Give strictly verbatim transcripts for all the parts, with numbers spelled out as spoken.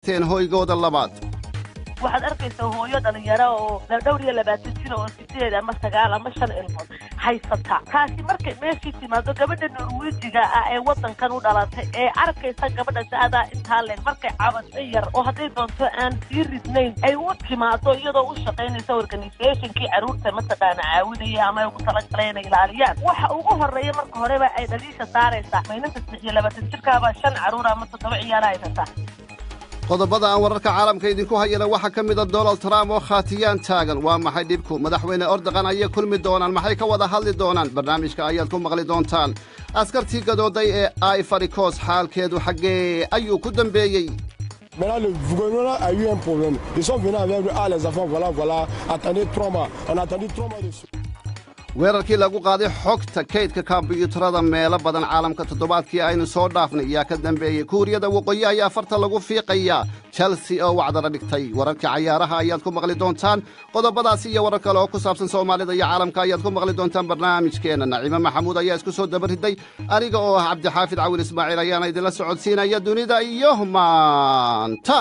teen hoygooda labaad. waxaad arkaysaa hooyo dhalinyaro oo dhowr iyo labaatan jir oo sideed ama sagaal ama shan ilmood haysata taasi markay meeshii timaado gabadha Norwejiga ah ee wadankan u dhalatay ee arkaysa gabadha saada intaa leen markay cabasho yar oo haday doonto aan sii ridnayn ay u timaado iyadoo u shaqaynaysa organizationkii caruurta mataqaana caawinaya ama ay ugu talagaleen ilaaliyaan waxa ugu horeeya marka horeba ay dhaliisha saaraysa maynanta saddex iyo labaatan jirkaaba shan caruur ama toddoba ciyaar haysata. qodobada aan wararka caalamka idinku hayana waxa ka mid ah Donald Trump oo khaatiyaan taagan waa maxay dhibku madaxweyne Erdogan ay kulmi doonaan maxay ka wada hadli doonaan barnaamijka ayaad ku maqli doontaan askartii gadooday ee Ivory Coast xaalkeedu xagee ayuu ku dambeeyay. Maintenant, le gouvernement a eu un problème. Ils sont venus avec ah, les enfants, voilà, voilà, attendez trois mois. On a attendu trois mois dessus. weerarkii lagu qaaday xogta kaydka kombiyuutarada meelo badan caalamka toddobaadkii aynu soo dhaafnay ayaa ka dambeeyey kuuriyada waqooyi ayaa farta lagu fiiqaya Chelsea oo wacdara dhigtay wararka cayaaraha ayaad ku maqli doontaan qodobadaasi iyo warar kale oo ku saabsan Soomaalida iyo caalamka ayaad ku maqli doontaan barnaamijkeena Naciima Maxamuud ayaa isku soo dabariday aniga oo ah Cabdixaafid Cawil Ismaaciil ayaana idinla socodsiinaya dunida iyo maanta.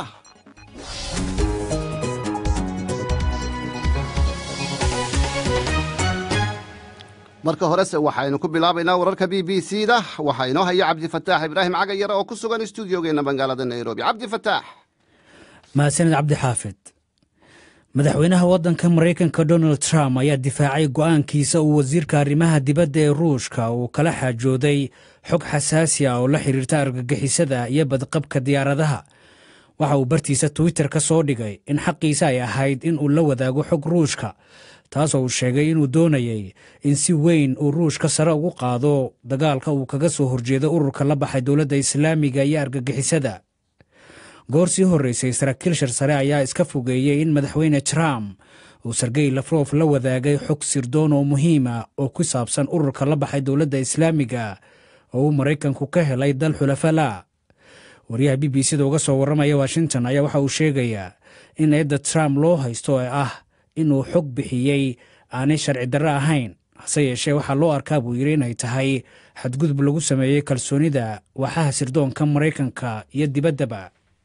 marka hore waxaynu ku bilaabaynaa wararka BBCda waxa inoo haya Cabdi Fataax Ibraahim Cagayar oo ku sugan stuudiogeena magaalada Nairobi. Cabdi Fataax. mahadsanid Cabdi Xaafid. madaxweynaha wadanka Mareykanka Donald Trump ayaa difaacay go'aankiisa uu wasiirka arrimaha dibadda ee Ruushka uu kala xaajooday xog xasaasi ah oo la xiriirta argagixisada iyo badqabka diyaaradaha. waxa uu bartiisa Twitter ka soo dhigay in xaqiisa ay ahayd in uu la wadaago xog Ruushka taasoo uu sheegay inuu doonayay in si weyn uu Ruushka sare ugu qaado dagaalka uu kaga soo horjeedo ururka la baxay dowladda Islaamiga iyo argagixisada. goor sii horeysay saraakiil sare ayaa iska fogeeyay in madaxweyne Trump uu Sergey Lavrov la wadaagay xog sirdoon oo muhiim ah oo ku saabsan ururka la baxay dowladda Islaamiga oo Mareykanku ka helay dal xulafala. wariyaha BBCda uga soo waramaya Washington ayaa waxa uu sheegayaa in eedda Trump loo haysto ay ah inuu xog bixiyay aanay sharci darro ahayn hase yeeshee waxaa loo arkaa buu yiri inay tahay xadgudub lagu sameeyay kalsoonida waxaha sirdoonka Mareykanka iyo dibaddaba.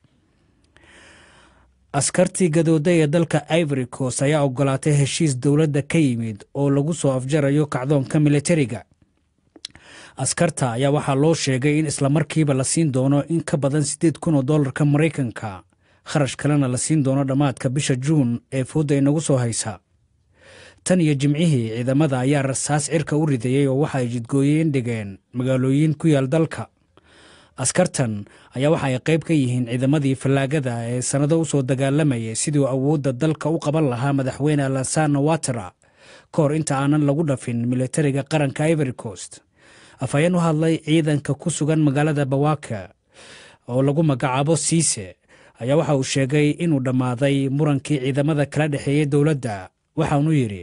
askartii gadooday ee dalka Ivory Coast ayaa ogolaatay heshiis dowladda ka yimid oo lagu soo afjarayo kacdoonka militariga. askarta ayaa waxaa loo sheegay in isla markiiba la siin doono in ka badan siddeed kun oo dollarka Mareykanka kharash kalena la siin doono dhamaadka bisha Juun ee fooda inagu soo haysa. tan iyo jimcihii ciidamada ayaa rasaas cirka u ridayay oo waxa ay jidgooyeen dhigeen magaalooyin ku yaal dalka. askartan ayaa waxa ay qayb ka yihiin ciidamadii fallaagada ee sanado u soo dagaalamayay sidii awoodda dalka u qaban lahaa madaxweyne Alassane Ouattara kahor inta aanan lagu dhafin militariga qaranka Ivory Coast. afhayeen u hadlay ciidanka ku sugan magaalada Bawaka oo lagu magacaabo Siise ayaa waxa uu sheegay inuu dhammaaday murankii ciidamada kala dhaxeeyay dowladda. waxa uu yiri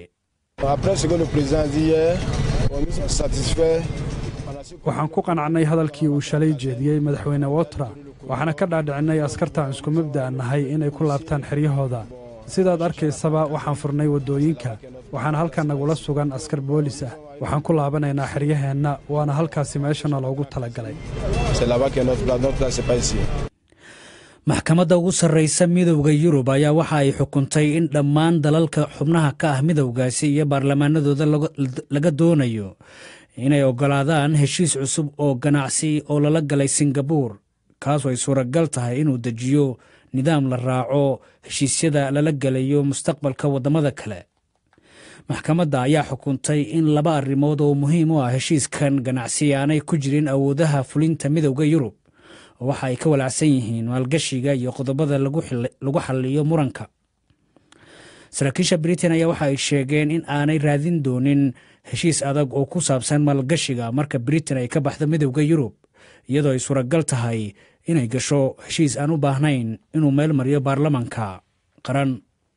waxaan ku qanacnay hadalkii uu shalay jeediyey madaxweyne Ouattara waxaana ka dhaadhicinay askarta isku mabda nahay inay ku laabtaan xeryahooda. sidaad arkaysaba waxaan furnay wadooyinka waxaana halkan nagula sugan askar boolis ah. waxaan ku laabanaynaa xeryaheenna waana halkaasi meeshana loogu talagalay. maxkamadda ugu sarreysa midowga Yurub ayaa waxa ay xukuntay in dhammaan dalalka xubnaha ka ah midowgaasi iyo baarlamaanadooda laga doonayo inay ogolaadaan heshiis cusub oo ganacsi oo lala galay Singapore kaasoo ay suuragal tahay inuu dejiyo nidaam la raaco heshiisyada lala galayo mustaqbalka wadamada kale. maxkamadda ayaa xukuntay in laba arrimood oo muhiim u ah heshiiskan ganacsi aanay ku jirin awoodaha fulinta midowga Yurub waxa ay ka walacsan yihiin maalgashiga iyo qodobada lagu lagu xalliyo muranka. saraakiisha Britain ayaa waxa ay sheegeen in aanay raadin doonin heshiis adag oo ku saabsan maalgashiga marka Britain ay ka baxdo midowga Yurub iyadoo ay suuragal tahay inay gasho heshiis aan u baahnayn inuu meel mariyo baarlamaanka qaran.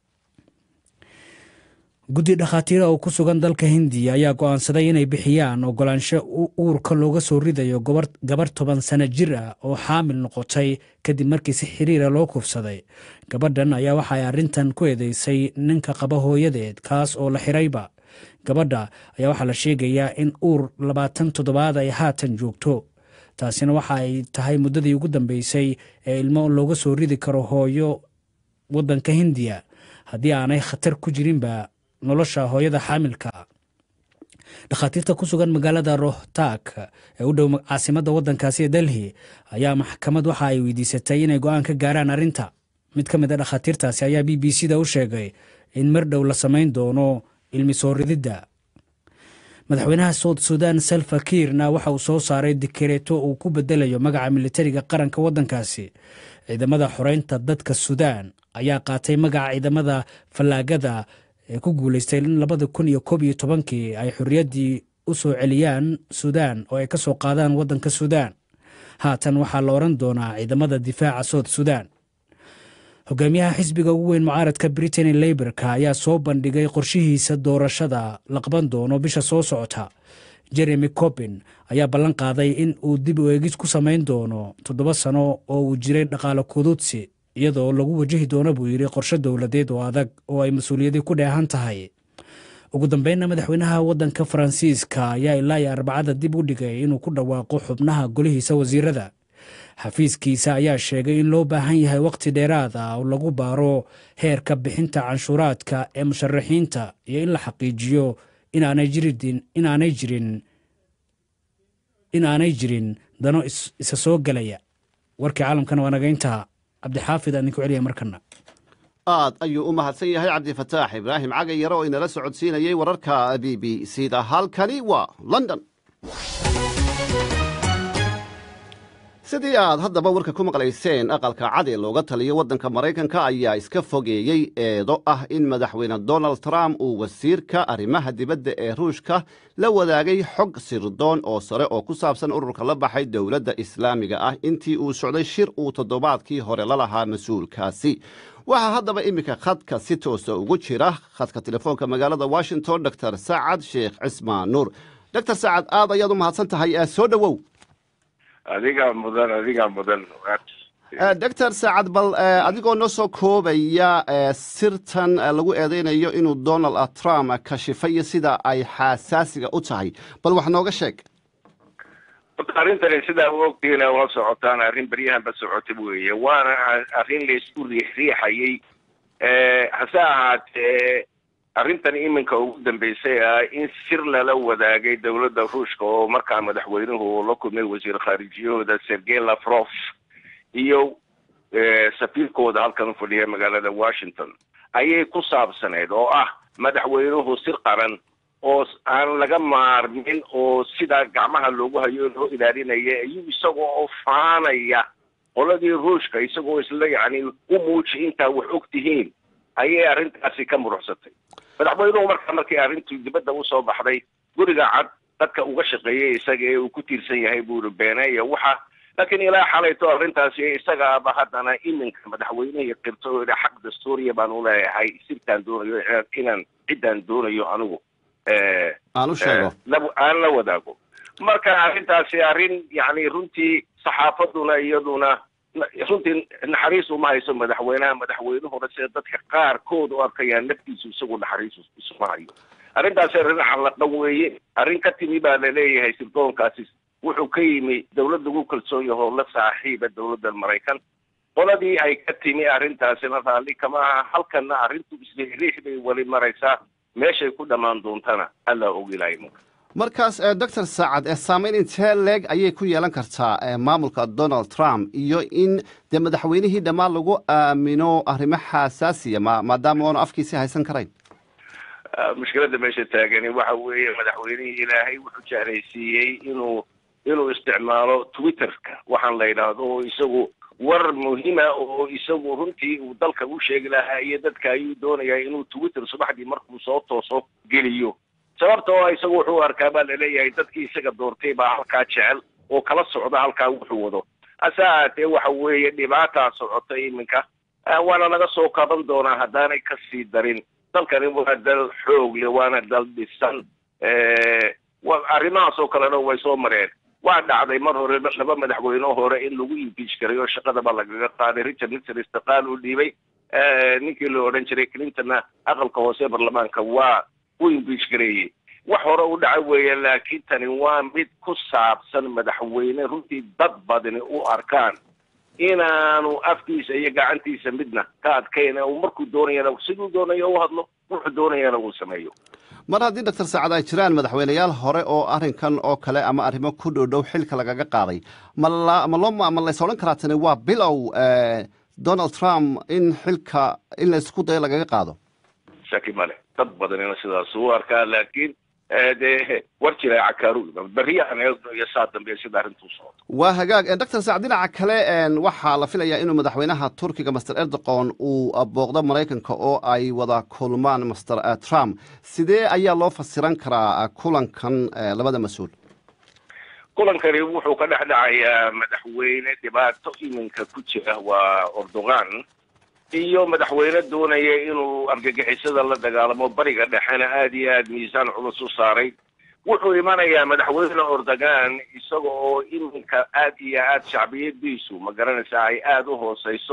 guddi dhakhaatiir oo ku sugan dalka Hindiya ayaa go'aansaday inay bixiyaan ogolaansho uurka looga soo ridayo gabar toban sano jir ah oo xaamil noqotay kadib markii si xiriir loo kufsaday. gabadhan ayaa waxa ay arrintan ku eedeysay ninka qaba hooyadeed kaas oo la xirayba. gabadha ayaa waxa la sheegayaa in uur labaatan toddobaad ay haatan joogto. taasina waxa ay tahay muddadii ugu dambeysay ee ilmo looga soo ridi karo hooyo waddanka hindiya haddii aanay khatar ku jirinba nolosha hooyada xaamilka. dhakhaatiirta ku sugan magaalada rohtak ee u dhow caasimadda waddankaasi ee delhi ayaa maxkamad waxa ay weydiisatay inay go'aan ka gaaraan arrinta. mid ka mid a dhakhaatiirtaasi ayaa b b c da u sheegay in mar dhow la samayn doono ilmi soo rididda. madaxweynaha South Sudan Salva Kiirna waxa uu soo saaray dikreeto uu ku bedelayo magaca militariga qaranka waddankaasi. ciidamada xoreynta dadka Suudaan ayaa qaatay magaca ciidamada fallaagada ee ku guuleystay in labada kun iyo koob iyo tobankii ay xorriyaddii u soo celiyaan Suudaan oo ay ka soo qaadaan waddanka Suudaan. haatan waxaa la oran doonaa ciidamada difaaca South Sudan. hogaamiyaha xisbiga ugu weyn mucaaradka Britain ee Labourka ayaa soo bandhigay qorshihiisa doorashada la qaban doono bisha soo socota. Jeremy Corbyn ayaa ballan qaaday in uu dib u eegis ku samayn doono toddoba sano oo uu jiray dhaqaale kududsi iyadoo lagu wajahi doono buu yiri qorshe dowladeed oo adag oo ay mas'uuliyadi ku dheehan tahay. ugu dambeynna madaxweynaha waddanka Faransiiska ayaa ilaa iyo arbacada dib u dhigay inuu ku dhawaaqo xubnaha golihiisa wasiirada. xafiiskiisa ayaa sheegay in loo baahan yahay waqti dheeraad ah oo lagu baaro heerka bixinta canshuuraadka ee musharaxiinta iyo in la xaqiijiyo inaanay jirin inaanay jirin inaanay jirin dano isa soo galaya. warkii caalamkana waa naga intaa. cabdixaafid aan ku celiya markana. aad ayuu u mahadsan yahay cabdifataax ibraahim cagayare oo inala socodsiinayay wararka b b c da. halkani waa London. sidii aad haddaba warka ku maqlayseen aqalka cad ee looga taliyo waddanka Maraykanka ayaa iska fogeeyey eedo ah in madaxweyne Donald Trump uu wasiirka arrimaha dibadda ee Ruushka la wadaagay xog sirdoon oo sare oo ku saabsan ururka la baxay dowladda Islaamiga ah intii uu socday shir uu toddobaadkii hore la lahaa mas'uulkaasi. waxaa haddaba iminka khadka si toosa ugu jira khadka telefoonka magaalada Washington Doctor Saacad Sheekh Cismaan Nuur. Doctor Saacad, aad ayaad u mahadsan tahay. soo dhawow. adiga mudan adiga mudan Doctor Saacad, bal adigoo noo soo koobaya sirtan lagu eedeynayo inuu Donald Trump kashifay sida ay xasaasiga u tahay, bal wax nooga sheeg. arrintan sida uu ogtiina waa socotaan arrin bariyahan ba socotay weeye, waana arrin la isku riixayay ee hase ahaatee arrintan iminka ugu dambeysay ah in sir lala wadaagay dowladda Ruushka oo markaa madaxweynuhu la kulmay wasiir khaarijiyahooda Sergey Lavrov iyo safiirkooda halkan fadhiya magaalada Washington ayay ku saabsaneed oo ah madaxweynuhu sir qaran oo aan laga maarmin oo sida gacmaha loogu hayo loo ilaalinaya ayuu isagoo oo faanaya qoladii Ruushka isagoo isla yacni u muuji intaa wax ogtihiin ayay arrintaasi ka muruxsatay. madaxweynuhu markaa markii arrintii dibadda u soo baxday guriga cad dadka uga shaqeeyay isaga ee uu ku tiirsan yahay buu beenaya waxa laakiin ilaa xalayto arrintaasi isaga aba haddana iminka madaxweynuhu qirto ila xaq dastuuriya baan u leeyahay sirtaan doonayo inaan ciddaan doonayo anigu ee aanu sheego aan la wadaago. marka arrintaasi arrin yacni runtii saxaafaduna iyaduna runtii naxariis uma hayso madaxweynaha madaxweynuhuna sida dadka qaarkood u arkayaan naftiisu isagu naxariis isuma hayo. arrintaasi arrin xalaqa weeye, arrin ka timi baa la leeyahay sirdoonkaasi wuxuu ka yimi dowladda ugu kalsoon yahay la saaxiiba dowladda Maraykan. qoladii ay ka timi arrintaasina raalli kama aha, halkana arrintu isleeyahay bay wali maraysaa meeshay ku dhamaan doontana alla og ilaahay. markaas Doctor Saacad, saameyn intee leeg ayay ku yeelan kartaa maamulka Donald Trump iyo in de madaxweynihii dhammaan lagu aamino arrimo xasaasiya maadaama aanu afkiisi haysan karayn? mushkiladda meesha taagani waxa weeye madaxweynihii ilaahay wuxuu jeclaysiiyey inuu inuu isticmaalo Twitterka waxaan la yidhaahdo oo isagu war muhiima oo isagu runtii uu dalka u sheegi lahaa iyo dadka ayuu doonayaa inuu Twitter subaxdii markuu soo tooso geliyo. sababta oo isagu wuxuu arkaa baa la leeyahay dadkii isaga doortay baa halkaa jecel oo kala socda halkaa wuxuu wado. asaatee waxa weeye dhibaataa socotay iminka waana laga soo kaban doonaa haddaanay ka sii darin. dalkani waa dal xoog leh, waana dal dhisan. arrimahaas oo kalena way soo mareen. waa dhacday mar hore laba madaxweyne hore in lagu impeach garay oo shaqadaba lagaga qaaday. Richard Nixon istiqaal u dhiibay, ninkii la odhan jiray Clintonna aqalka hoose baarlamaanka waa u impeach gareeyey. wax hore u dhacay weeye laakiin tani waa mid ku saabsan madaxweyne runtii dad badani u arkaan inaanu afkiisa iyo gacantiisa midna ka adkayna uu markuu doonayana siduu doonayo u hadlo wuxuu doonayana uu sameeyo mar haddii doctor saacad ay jiraan madaxweyneyaal hore oo arrinkan oo kale ama arrimo ku dhowdhow xilka lagaga qaaday ma loo ma lays odhan karaa tani waa bilow donald trump in xilka in laysku dayo lagaga qaado shaki male dad badanina sidaas u arkaa laakiin dee war jiray cakaaru beriyahan iyo saa dambe sida arrintuu socoto waa hagaag doctor saacad dhinaca kale waxaa la filayaa inuu madaxweynaha turkiga master erdogan uu booqdo maraykanka oo ay wada kulmaan master trump sidee ayaa loo fasiran karaa kulankan labada mas-uul kulankani wuxuu ka dhex dhacayaa madaxweyne dhibaato iminka ku jira waa erdogan iyo madaxweyne doonaya inuu argagixisada la dagaalamo bariga dhexena aad iyo aad miisaan culus u saaray wuxuu imanayaa madaxweyne erdogan isaga oo iminka aad iyo aad shacbiyadiisu ma garanaysaa ay aada u hooseyso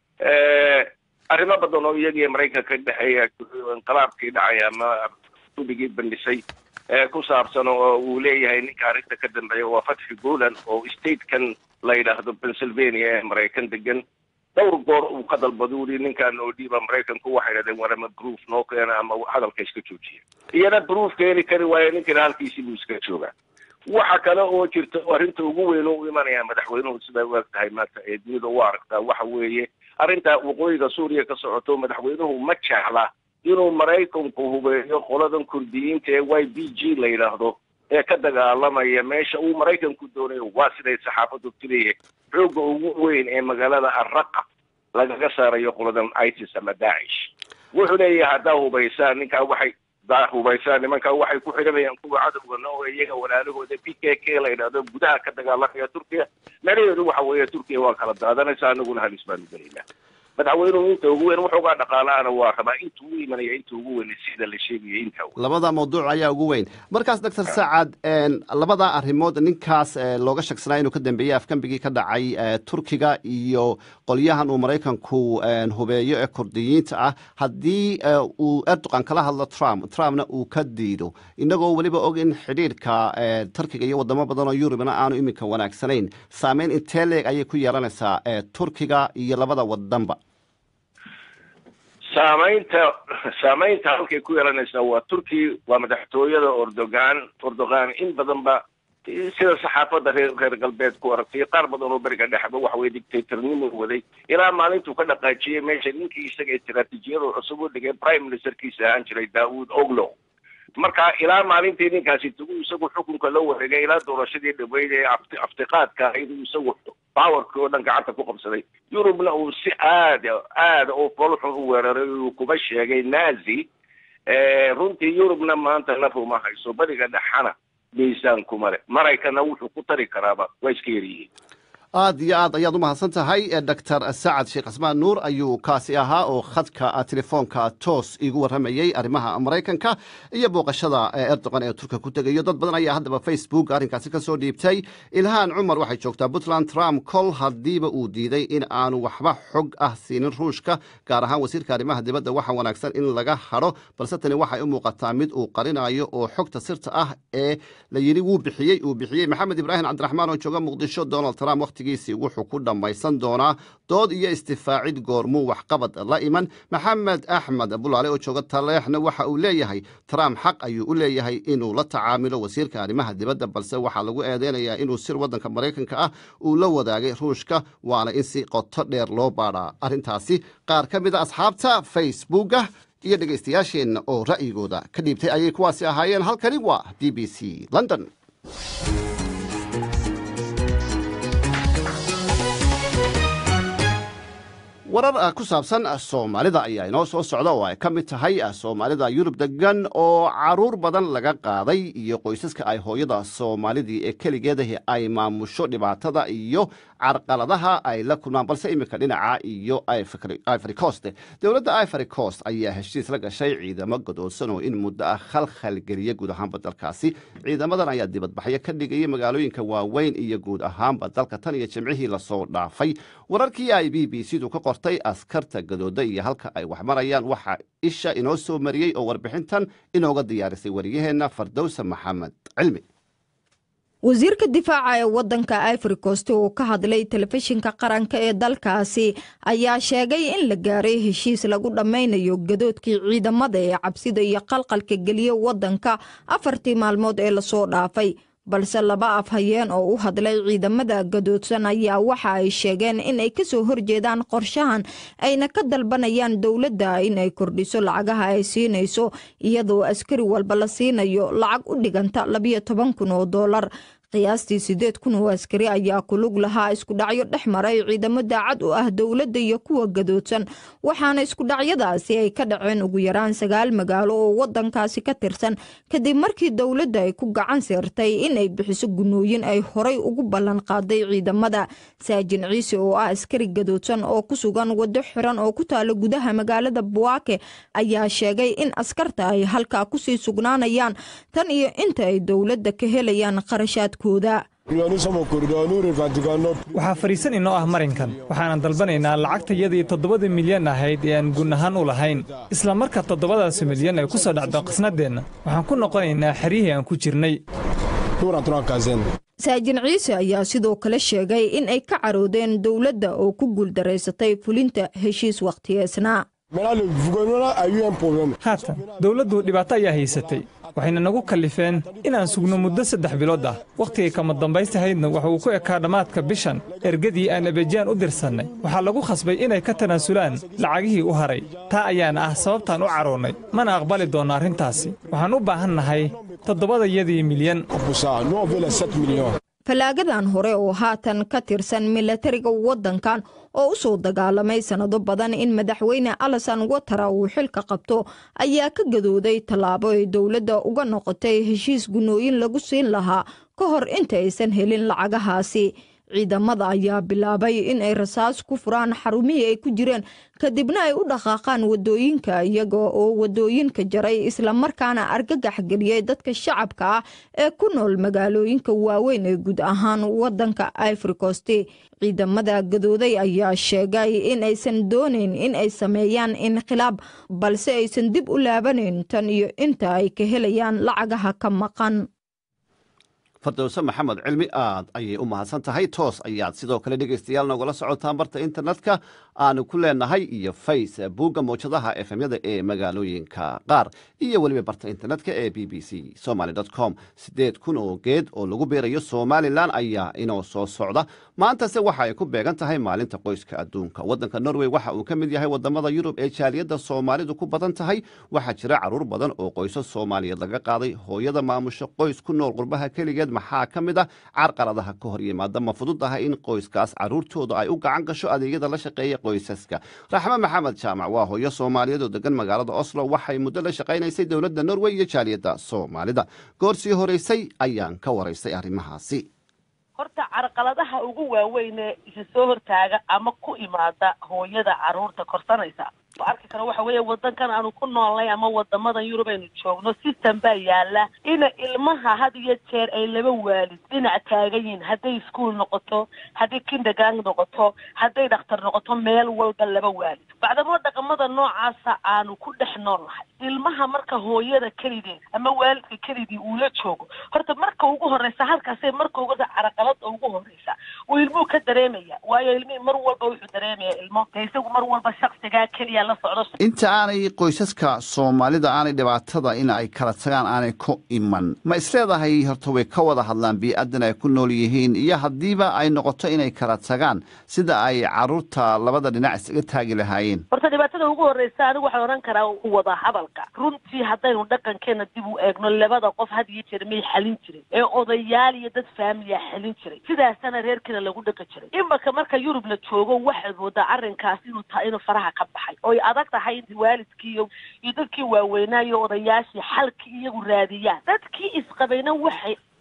arrimo badan oo iyagii maraykanka ka dhexeeya inqilaabkii dhacay ama guddigii bandhisay ku saabsan oo uu leeyahay ninka arrinta ka dambeeya waa fatxi golan oo statekan la yidhaahdo pennsylvania ee maraykan degan dhowr goor uu ka dalbado uli ninkan oo dhiiba maraykanku waxay dhahdeen warama proof noo keena ama hadalka iska joojiya iyana proof keeni kari waayo ninkana halkiisii buu iska joogaa waxa kale oo jirta arrinta ugu weyn oo u imanaya madaxweynuhu siday u eg tahay maanta ee dunida u aragtaa waxa weeye arrinta waqooyiga suuriya ka socoto madaxweynuhu ma jecla inuu maraykanku hubeeyo qoladan kurdiyiinta ee y b g la yidhaahdo ee ka dagaalamaya meesha uu maraykanku doonayo waa siday saxaafadu tiriye xoogga ugu weyn ee magaalada arraqa lagaga saarayo qoladan isis ama daacish wuxuu leeyahay haddaa hubaysaan ninkaa waxay daa hubaysaan nimankaa waxay ku xidhanayaan kuwa cadowgana oo iyaga walaalahooda p k k la yidhaahdo gudaha ka dagaalamaya turkiya manaheedu waxa weeye turkiya waa kala daadanaysa anaguna halis baanu gelaynaa madaxweynuhu inta ugu weyn waxoogaa dhaqaalaana waa rabaa intuu u imanaya inta ugu weyn sida la sheegaya inta labada mawduuc ayaa ugu weyn markaas doctor saacad labada arrimood ninkaas looga shaksanaa inuu ka dambeeyey afgambigii ka dhacay turkiga iyo qolyahan uu maraykanku hubeeyo ee kurdiyiinta ah haddii uu erdogan kala hadlo trump trumpna uu ka diido inagoo weliba og in xidhiirka turkiga iyo wadamo badan oo yurubna aanu iminka wanaagsanayn saameyn intee leeg ayay ku yeelanaysaa turkiga iyo labada wadanba saamaynta saamaynta halkay ku yeelanaysaa waa turki waa madaxtooyada erdogan erdogan in badan ba sida saxaafadda reer reer galbeedku aragtay qaar badan oo beriga dhexba waxa weye dictatornimo waday ilaa maalintuu ka dhaqaajiyey meesha ninkii isaga istiraatiijiyada cusub u dhigay prime ministerkiisa ahaan jiray daawud oglo marka ilaa maalintii ninkaasi tugu isagu xukunka la wareegay ilaa doorashadii dhaweyd ee aftiqaadka ahayd uu isagu powerkii oo dhan gacanta ku qabsaday yurubna uu si aad aad oo folxun u weeraray uu kuba sheegay nazi runtii yurubna maanta la ruma hayso bariga dhexana miisaan kuma le maraykanna wuxuu ku tari karaaba waa iska yaryihiin aad iyo aad ayaad u mahadsan tahay doctor sacad sheekh casmaan nuur ayuu kaasi ahaa oo khadka telefoonka toos iigu warramayey arrimaha maraykanka iyo booqashada erdogan ee turka ku tegayo dad badan ayaa haddaba facebook arrinkaasi ka soo dhiibtay ilhaan cumar waxay joogtaa puntland trump kol haddiiba uu diiday in aanu waxba xog ah siinin ruushka gaar ahaan wasiirka arrimaha dibadda waxa wanaagsan in laga hadho balse tani waxay u muuqataa mid uu qarinayo oo xogta sirta ah ee la yidhi wuu bixiyey uu bixiyey maxamed ibraahim cabdiraxmaan oo jooga muqdisho donald trump waqti wuxuu ku dhammaysan doonaa dood iyo istifaacid goormuu waxqabad la iman maxamed axmed bulaale oo jooga taleexna waxa uu leeyahay trump xaq ayuu u leeyahay inuu la tacaamilo wasiirka arrimaha dibadda balse waxaa lagu eedeynayaa inuu sir waddanka maraykanka ah uu la wadaagay ruushka waana in si qoto dheer loo baadhaa arrintaasi qaar ka mid a asxaabta facebooka iyo dhegaystayaasheenna oo ra'yigooda ka dhiibtay ayay kuwaasi ahaayeen halkani waa b b c london warar ku saabsan soomaalida ayaa inoo soo socda oo ay ka mid tahay soomaalida yurub degan oo caruur badan laga qaaday iyo qoysaska ay hooyada soomaalidii ee keligeedahi ay maamusho dhibaatada iyo carqaladaha ay la kulmaan balse iminka dhinaca iyo Ivory Coast dowladda Ivory Coast ayaa heshiis la gashay ciidamo godoodsan oo in muddo ah khalkhal geliya guud ahaanba dalkaasi ciidamadan ayaa dibadbaxyo ka dhigaya magaalooyinka waaweyn iyo guud ahaanba dalka tan iyo jimcihii lasoo dhaafay wararkii ay B B C du ka qortay askarta gadooda iyo halka ay wax marayaan waxa isha inoo soo mariyey oo warbixintan inooga diyaarisay wariyaheenna Fardowsa Maxamed Cilmi wasiirka difaaca ee wadanka Ivory Coast oo ka hadlay telefishinka qaranka ee dalkaasi ayaa sheegay in la gaaray heshiis lagu dhameynayo gadoodkii ciidamada ee cabsida iyo qalqalka geliya wadanka afartii maalmood ee la soo dhaafay balse laba afhayeen oo u hadlay ciidamada gadoodsan ayaa waxa ay sheegeen in ay ka soo horjeedaan qorshahan ayna ka dalbanayaan dawladda in ay kordhiso lacagaha ay siinayso iyadoo askari walba la siinayo lacag u dhiganta labiyo toban kun oo dollar qiyaastii sideed kun oo askari ayaa ku lug lahaa isku dhacyo dhex maray ciidamo daacad u ah dawladda iyo kuwa gadoodsan waxaana isku dhacyadaasi ay ka dhaceen ugu yaraan sagaal magaalo oo wadankaasi ka tirsan kadib markii dawladda ay ku gacan seertay in ay bixiso gunooyin ay horay ugu ballan qaaday ciidamada saajin ciise oo ah askari gadoodsan oo ku sugan wado xiran oo ku taala gudaha magaalada Buake ayaa sheegay in askarta ay halka ku sii sugnaanayaan tan iyo inta ay dawladda ka helayaan qarashaad waxaa fariisan inoo ah marinkan waxaanan dalbanaynaa lacagtayadii toddobada milyan ahayd ee aan gun ahaan u lahayn isla marka toddobadaasi milyan ay ku soo dhacdo qasnadeenna waxaan ku noqonaynaa xeryihii aan ku jirnay saajin ciise ayaa sidoo kale sheegay in ay ka caroodeen dawladda oo ku guuldareysatay fulinta heshiis waqtiyeesnaa haatan dawladdu dhibaato ayaa haysatay waxayna nagu kallifeen inaan sugno muddo saddex bilood ah wakhtigay kama dambaystahaydna waxa uu ku ekaa dhammaadka bishan ergadii aan abajaan u dirsannay waxaa lagu khasbay inay ka tanaasulaan lacagihii u haray taa ayaana ah sababtaan u caroonnay mana aqbali doonno arrintaasi waxaan u baahan nahay toddobadayadii milyan falaagadan hore oo haatan ka tirsan milatariga wadankan oo u soo dagaalamay sanado badan in madaxweyne Alassane Ouattara uu xilka qabto ayaa ka gadooday talaabo ay dawladda uga noqotay heshiis gunooyin lagu siin lahaa ka hor inta aysan helin lacagahaasi ciidamada ayaa bilaabay in ay rasaas ku furaan xarumihii ay ku jireen kadibna ay u dhaqaaqaan wadooyinka iyaga oo wadooyinka jaray isla markaana argagax geliyay dadka shacabka ah ee ku nool magaalooyinka waaweyn ee guud ahaan wadanka Ivory Coast ciidamada gadooday ayaa sheegay in aysan doonayn in ay sameeyaan inqilaab balse aysan dib u laabanayn tan iyo inta ay ka helayaan lacagaha ka maqan Fardowsa Maxamed Cilmi aad ayay u mahadsan tahay toos ayaad sidoo kale dhegeystayaal nagula socotaan barta internetka aanu ku leenahay iyo Facebook mowjadaha F M-yada ee magaalooyinka qaar iyo waliba barta internetka ee b b c somali dot com sideed kun oo geed oo lagu beerayo Somaliland ayaa inoo soo socda maantase waxa ay ku beegan tahay maalinta qoyska adduunka wadanka Norway waxa uu ka mid yahay wadamada Yurub ee jaaliyada Soomaalidu ku badan tahay waxa jira caruur badan oo qoysas Soomaaliyeed laga qaaday hooyada maamusha qoys ku nool qurbaha kaligeed maxaa ka mid ah carqaladaha ka hor yimaada ma fududahay in qoyskaas caruurtooda ay u gacan gasho adeegyada la shaqeeya qoysaska raxma maxamed jaamac waa hooyo Soomaaliyeed oo degan magaalada Oslo waxay muddo la shaqeynaysay dawladda Norway iyo jaaliyada Soomaalida goorsii horeysay ayaan ka waraysay arrimahaasi horta carqaladaha ugu waaweyn ee isa soo hortaaga ama ku imaada hooyada caruurta korsanaysa arki karo waxa weeye wadankan aanu ku noolnay ama wadamadan Yurub aynu joogno system baa yaala in ilmaha had iyo jeer ay laba waalid dhinac taagan yihiin haday school noqoto haday kindergarten noqoto haday dhakhtar noqoto meel walba laba waalid bacdamo dhaqamada noocaas aanu ku dhex noolnahay ilmaha marka hooyada kalideed ama waalidka kalidii uu la joogo horta marka ugu horeysa halkaas ay marka ugu carqalad ugu horeysa uu ilmuhu ka dareemaya waayo ilmuhu mar walba wuxuu dareemaya ilmo isagu mar walba shakhsiga kaliya inta aanay qoysaska Soomaalida aanay dhibaatada in ay kala tagaan aanay ku iman ma isleedahay horta way ka wada hadlaan bii'adan ay ku nool yihiin iyo hadiiba ay noqoto inay kala tagaan sida ay caruurta labada dhinac isaga taagi lahaayeen horta dhibaatada ugu horeysa anigu waxaan oran karaa wada hadalka runtii hadaynu dhaqankeena dib u eegno labada qof had iyo jeer may xalin jiray ee odayaal iyo dad family xalin jiray sidaasana reerkina lagu dhaqan jiray imaka marka Yurub la joogo waxa wada arrinkaas inuu taa inuu faraha ka baxay oo adag tahay waalidkii iyo dadkii waaweynaayo odayaashii xalkii iyagu raadiyaan dadkii isqabayna waxay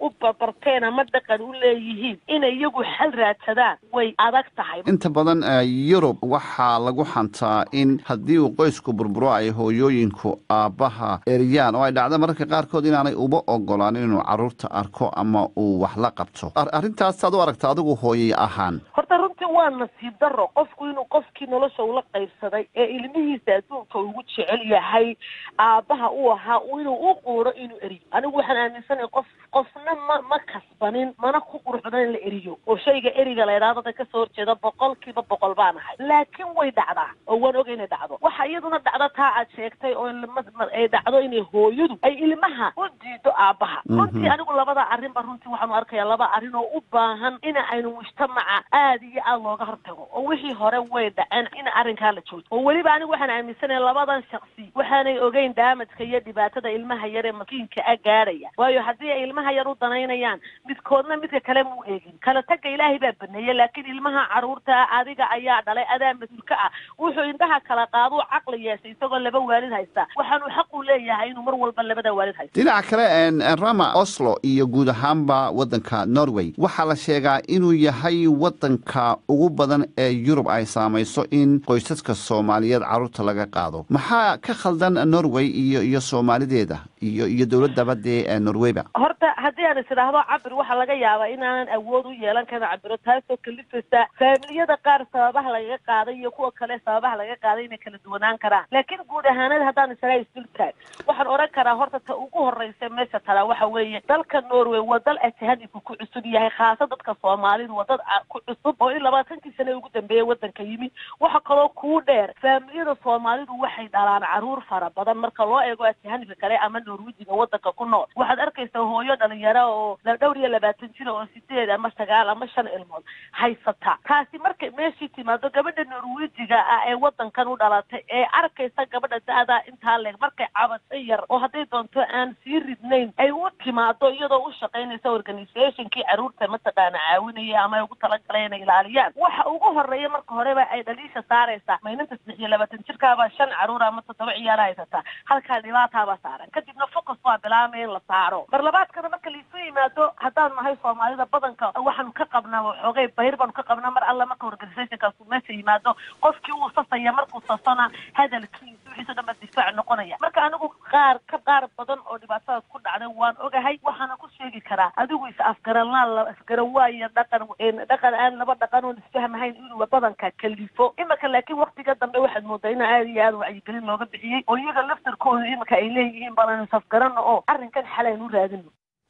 u barbarteen ama dhaqan u leeyihiin inay iyagu xal raadsadaan way adag tahay. inta badan Yurub waxaa lagu xantaa in haddii uu qoysku burburo ay hooyooyinku aabbaha eriyaan oo ay dhacdo mararka qaarkood inaanay uba ogolaan inuu carruurta arko ama uu wax la qabto. arrintaas aad u aragta adigu hooyay ahaan? horta runtii waa nasiib darro qofku inuu qofkii nolosha ula qaybsaday ee ilmihiisa adduunka ugu jecel yahay aabbaha uu ahaa inuu u quuro inuu eriyo. anigu waxaan aaminsanahay qof qofna ma ma kasbanin mana ku qurux badan in la eriyo oo shayga eriga la yidhaahdo dadka kasoo horjeeda boqolkiiba boqol baan ahay laakiin way dhacdaa oo waan ogay inay dhacdo. waxa iyaduna dhacda taa aad sheegtay oo ay dhacdo inay hooyadu ay ilmaha u diido aabbaha. runtii anigu labada arrinba runtii waxaanu arkayaa laba arrin oo u baahan in aynu mujtamaca aad iyo aad looga hortago oo wixii hore way dhaceen in arrinkaa la joogo. oo weliba anigu waxaan aaminsanahay labadan shaksi waxaanay ogeyn daamadka iyo dhibaatada ilmaha yar ee makiinka a gaadhaya. waayo haddii ay ilmaha yar u danaynayaan midkoodna midka kale muu eegin. kala tagga ilaahay baa baneeyey laakiin ilmaha carruurta adiga ayaa dhalay adaa mas-uulka ah wuxuu indhaha kala qaado caqli yeeshay isagoo laba waalid haysta waxaanu xaq u leeyahay inuu mar walba labada waalid haysto. dhinaca kale Rama Oslo iyo guud ahaanba waddanka Norway waxaa la sheegaa inuu yahay waddanka ugu badan ee Yurub ay saamayso in qoysaska Soomaaliyeed carruurta laga qaado. maxaa ka khaldan Norway iyo iyo Soomaalideeda iyo iyo dawladda ee Norwayba? horta haddii aan isiraahdo cabir waxa laga yaabaa inaanan awood u yeelan karin cabiro taasoo kalifaysa faamiliyada qaar sababaha lagaga qaaday iyo kuwa kale sababaha laga qaaday inay kala duwanaan karaan. laakiin guud ahaaneed haddaan isaga isdultaag waxaan oran karaa horta ta ugu horreysa meesha talaa waxa weeye dalka Norway waa dal ajnabigu ku cusub yahay khaasatan dadka Soomaalidu waa dad ku cusub oo in labaatankii sano ugu dambeeyay waddanka yimi. waxa kaloo ku dheer faamiliyada Soomaalidu waxay dhalaan carruur fara badan marka loo eego ajnabiga kale ama Norwejiga waddanka ku nool. waxaad arkaysaa hooyo dhalinyaro oo dhowr iyo labaatan jir oo sideed ama sagaal ama shan ilmood haysata. taasi markay meeshii timaado gabadha Norwejiga ah ee waddankan u dhalatay ee arkaysa gabadha da'da intaa leeg markay cabashay yar oo hadday doonto aan sii ridnayn ay u timaado iyadoo u shaqaynaysa organizationkii carruurta mataqaana caawinaya ama ay ugu talagaleen inay ilaaliyaan. waxa ugu horreeya marka horeba ay dhaliisha saaraysaa mayninta saddex iyo labaatan jirkaaba shan carruur ama toddoba ciyaala haysata halkaa dhibaataaba saaran kadibna focus waa bilaamay in la saaro. mar labaadkana marka laisu yimaado haddaan nahay Soomaalida badanka waxaanu ka qabnaa waxoogay bayr baanu ka qabnaa mar alla marka organizationkaas meesha yimaado qofkii uu sasaya markuu sasana hadalkiisu wixii dhanba difaac noqonaya. marka anigu qaar ka qaar badan oo dhibaatadaas ku dhacday waan ogahay waxaana ku sheegi karaa adigu is afgaranlaan la afgaran waayo dhaqan dhaqan aan laba dhaqan oo isfahmahayn inuu badanka kalifo. imaka laakiin waqtiga dambe waxaad moodaa in aad iyo aad wacyigelin looga bixiyey oo iyaga laftarkooda imaka ay leeyihiin balan is afgaran oo arrinkan xalaynu raadino.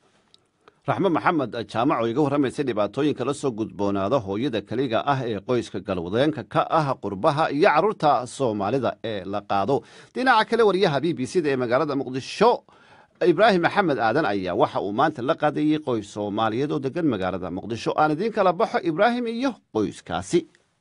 raxmo maxamed jaamac oo iga warramaysay dhibaatooyinka la soo gudboonaada hooyada keliga ah ee qoyska galwadeenka ka ah qurbaha iyo carruurta Soomaalida ee la qaado. dhinaca kale wariyaha B B C da ee magaalada Muqdisho Ibraahim Maxamed Aadan ayaa waxa uu maanta la qaadayay qoys Soomaaliyeed oo degan magaalada Muqdisho. aan idin kala baxo Ibraahim iyo qoyskaasi.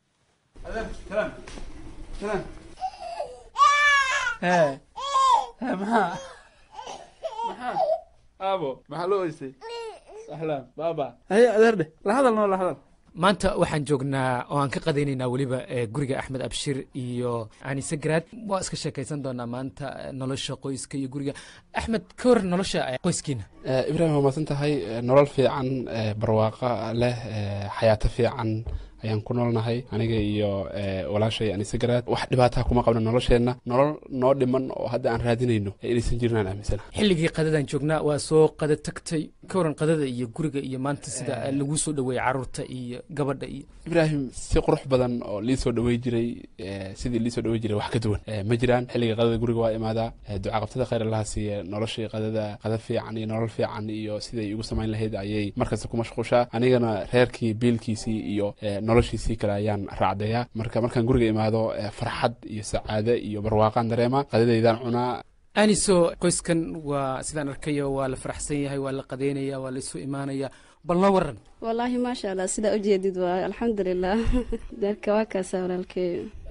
abo maxaa loo oysay ahlan baba hay adeerde la hadal noo la hadal maanta waxaan joognaa oo aan ka qadaynaynaa weliba guriga Axmed Abshir iyo Anise Garaad. waa iska sheekaysan doonaa maanta nolosha qoyska iyo guriga. Axmed ka war nolosha qoyskiina. Ibraahim waa maasan tahay nolol fiican barwaaqa leh xayaato fiican ayaan ku noolnahay aniga iyo walaashay Anise Garaad. wax dhibaato kuma qabno nolosheenna nolol noo dhiman oo hadda aan raadinayno inaysan jirnaan aaminsana. xilligii qadadan joognaa waa soo qada tagtay ka waran qadada iyo guriga iyo maanta sida lagu soo dhaweeyay carruurta iyo gabadha iyo Ibraahim si qurux badan oo lii soo dhaweey jiray sidii lii soo dhaweey jiray wax ka duwan ma jiraan. xilligii qadada guriga waa imaadaa duca qabtada khayr Allah siiye noloshii qadada qada fiican iyo nolol fiican iyo siday igu samayn lahayd ayay markaas ku mashquushaa. anigana reerkii biilkiisii iyo noloshiisii kale ayaan raacdayaa. marka markaan guriga imaado farxad iyo sacaado iyo barwaaqaan dareema qadadeydaan cunaa. Aniso qoyskan waa sidaan arkayo waa la faraxsan yahay waa la qadeynaya waa la isu imaanaya bal la waran. والله ما شاء الله سيدا أجدد والحمد لله ذلك واكاسا ولكن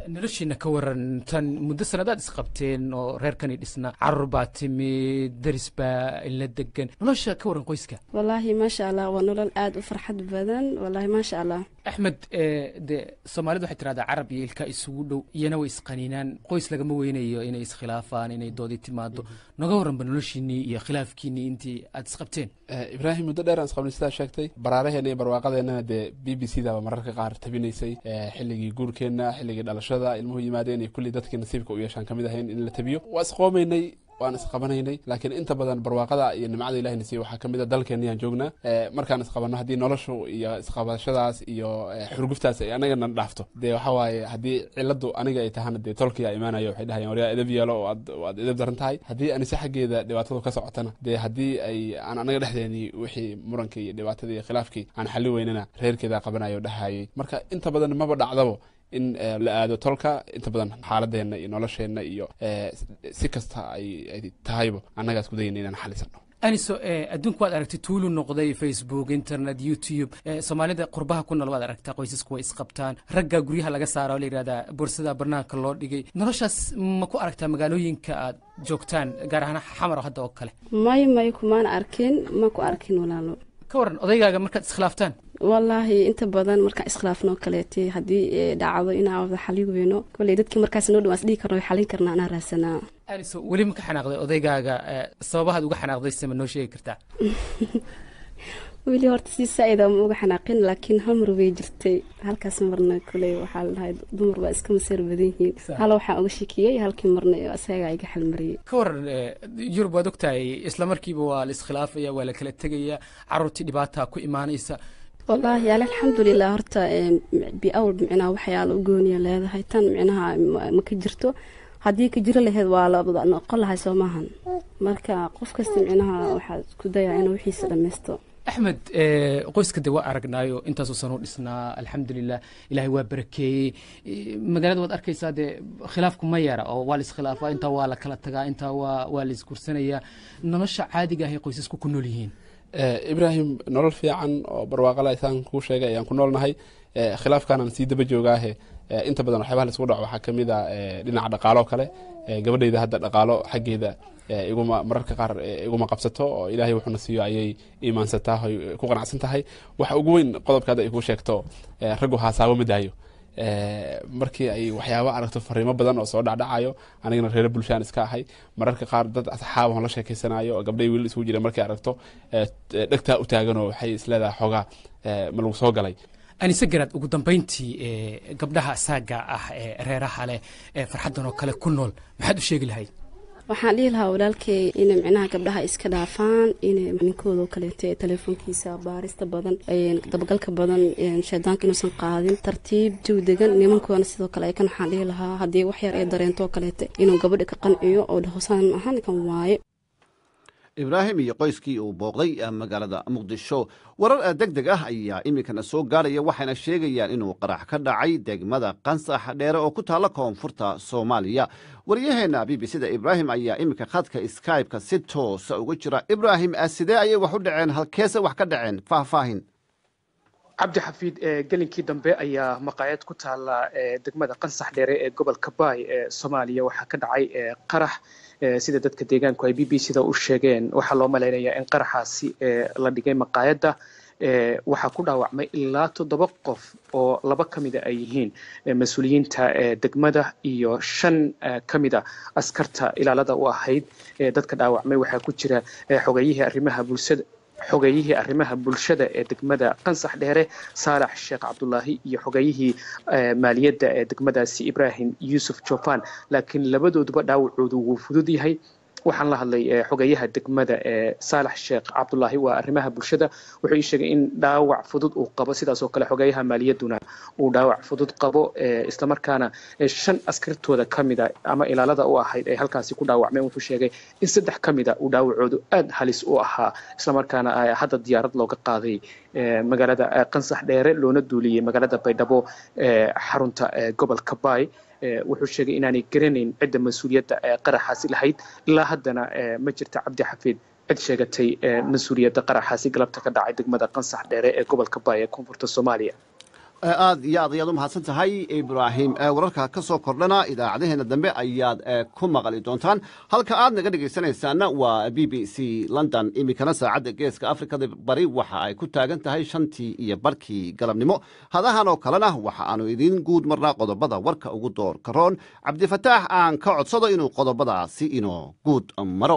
noloshiina ka waran tan muddo sanadaad isqabteen oo reerkani dhisna carruur baa timi daris baa ila degan nolosha ka waran qoyska wallaahi maasha allah waa nolol aad u farxad badan wallaahi maasha allah axmed de soomaalidu waxay tiraahdaa carab iyo ilka isugu dhow iyana way isqaniinaan qoys lagama weynayo inay iskhilaafaan inay doodii timaado naga waranba noloshiinii iyo khilaafkiinii intii aad isqabteen ibraahim muddo dheer aan isqabnay sidaa sheegtay baraaraheena iyo barwaaqadeennana dee b b c daba mararka qaar tabinaysay xilligii guurkeenna xilligii dhalashada ilmuhu yimaadeen iyo kulli dadkii nasiibka u yeeshaan ka mid ahayn in la tabiyo waa isqoomaynay waan isqabanaynay laakiin inta badan barwaaqada iyo nimcada ilahay na siiye waxaa ka mid a dalkeenniyaan joognaa markaan isqabanno haddii noloshu iyo isqabashadaas iyo xurguftaas ay anagana dhaafto dee waxaa waaye haddii ciladu aniga ay tahana dee tolkiyaa imaanayo waxay dhahayaan waryaa edab yeelo oo aad edab daran tahay haddii anise xaggeeda dhibaatadu ka socotana dee haddii ay aan anaga dhexdeeni wixii murankii iyo dhibaatadii iyo khilaafkii aan xalli weynana reerkeeda qabanayo dhahayay marka inta badan maba dhacdabo in la aado tolka inta badan xaaladeenna iyo nolosheenna iyo si kasta ay tahaybo annagaas ku dayna inaan xalisano aniso adduunku waad aragtay tuulu noqday facebook internet youtube soomaalida qurbaha ku nool waad aragtaa qoysasku way isqabtaan ragga guryaha laga saara oo la yidhahdaa boorsada barnaanka loo dhigay noloshaas ma ku aragtaa magaalooyinka aad joogtaan gaar ahaan xamaro hadda oo kale may may kumaan arkin ma ku arkin walaalo ka waran odaygaaga markaad iskhilaaftaan wallaahi inta badan markaan iskhilaafnoo kaleete haddii dhacdo inaan wada xalin weyno kolley dadkii markaas noo dhow aan isdhihi karno way xalin karnaa anaa raadsanaa aniso weli ma ka xanaaqday odaygaaga sababahaad uga xanaaqday se ma noo sheegi kartaa weli horta si saa-ida ma uga xanaaqin laakiin hal mar way jirtay halkaas marna koley waxaa la dhahay dumar baa iska maseer badan yihiin hal waxaan uga shekiyey halkii marna isagaa iga xalmariyey ka waran yurub waad ogtahay isla markiiba waa la iskhilaafaya waa la kala tegaya carruurtii dhibaataa ku imaanaysa wallaahi ale alxamdulilah horta biawal micnaha waxyaala u gooniya leedahay tan micnaha ma ka jirto haddii ka jiro laheyd waa la noqon lahay soo maahan marka qof kasta micnaha waxaa isku dayaa inuu wixiisa dhammaysto axmed qoyska de waa aragnaayo intaasoo sano dhisnaa alxamdulilah ilaahay waa barakeeyey magaalada waad arkaysaa dee khilaafku ma yara oo waa la iskhilaafaa intaa waa la kala tagaa intaa waa waa la isgursanayaa nolosha caadiga ah ee qoysasku ku nool yihiin ibraahim nolol fiican oo barwaaqala isaan kuu sheegay ayaan ku noolnahay khilaafkaanaan sii daba joogaahe inta badan waxyaabaha la isku dhaco waxaa ka mid a dhinaca dhaqaalo kale gabadhayda hadda dhaqaalo xaggeeda iguma mararka qaar iguma qabsato oo ilaahay wuxuuna siiyo ayay iimaansataa oy ku qanacsan tahay waxa ugu weyn qodobka hadda ay kuu sheegto raggu haasaabo ma daayo markii ay waxyaaba aragto fariimo badan oo soo dhacdhacayo anigana reer bulshaan iska ahay mararka qaar dad asxaab oo la sheekeysanayo oo gabdhay wiil isugu jira markay aragto dhegtaa u taaganoo waxay isleedahay xoogaa ma lagu soo galay anise garaad ugu dambayntii gabdhaha saaga ah ee reeraha leh ee farxaddan oo kale ku nool maxaad u sheegi lahayd waxaan dhihi lahaa walaalkay inay micnaha gabdhaha iska dhaafaan inay ninkooda oo kaleete teleefonkiisa baarista badan dabagalka badan shaydaanka inuusan qaadin tartiib jawi degan nimankoona sidoo kale aykan waxaan dhihi lahaa haddii wax yar ay dareento oo kaleete inuu gabadha ka qanciyo oo dhahosaan ahaan kan waaye ibraahim iyo qoyskii uu booqday magaalada muqdisho warar deg deg ah ayaa iminkana soo gaaraya waxayna sheegayaan inuu qarax ka dhacay degmada qansax dheere oo ku taalla koonfurta soomaaliya waryaheena b b c da ibraahim ayaa iminka khadka skybe-ka si toosa uga jira ibraahim sidee ayay wax u dhaceen halkeese wax ka dhaceen faahfaahin cabdi xafiid gelinkii dambe ayaa maqaayad ku taalla degmada qansax dheere ee gobolka baay ee soomaaliya waxaa ka dhacay qarax sida dadka deegaanku ay b b c da u sheegeen waxaa loo malaynayaa in qaraxaasi la dhigay maqaayadda waxaa ku dhaawacmay ilaa toddoba qof oo laba ka mida ay yihiin mas-uuliyiinta degmada iyo shan ka mida askarta ilaalada u ahayd dadka dhaawacmay waxaa ku jira xogeyihii arrimaha bulshada xogeeyihii arrimaha bulshada ee degmada qansax dheere saalax sheekh cabdulaahi iyo xogeeyihii maaliyadda ee degmadaasi ibraahim yuusuf jofan laakiin labadooduba dhaawacoodu wuu fudud yahay waxaan la hadlay xogeeyaha degmada ee saalax sheekh cabdulaahi waa arrimaha bulshada wuxuu ii sheegay in dhaawac fudud uu qabo sidaas oo kale xogeeyaha maaliyadduna uu dhaawac fudud qabo islamarkaana shan askartooda ka mida ama ilaalada u ahayd ay halkaasi ku dhaawacmeen wuxuu sheegay in saddex ka mida uu dhaawacoodu aad halis u ahaa islamarkaana hadda diyaarad looga qaaday magaalada qansax dheere loona duuliyey magaalada baydhabo xarunta gobolka baay wuxuu sheegay inaanay garanayn cidda mas-uuliyadda qaraxaasi lahayd ilaa haddana ma jirta cabdi xafiid cid sheegatay mas-uuliyadda qaraxaasi galabta ka dhacay degmada qansax dheere ee gobolka baay ee koonfurta soomaaliya aad iyo aad ayaad u mahadsan tahay ibraahim wararka ka soo kordhana idaacadaheena dambe ayaad ku maqli doontaan halka aad naga dhegaysanaysaana waa b b c london iminkana saacadda geeska afrikada bari waxa ay ku taagan tahay shantii iyo barkii galabnimo hadahan oo kalena waxa aanu idiin guud marnaa qodobada warka ugu door karoon cabdifataax aan ka codsado inuu qodobadaasi inoo guud maro.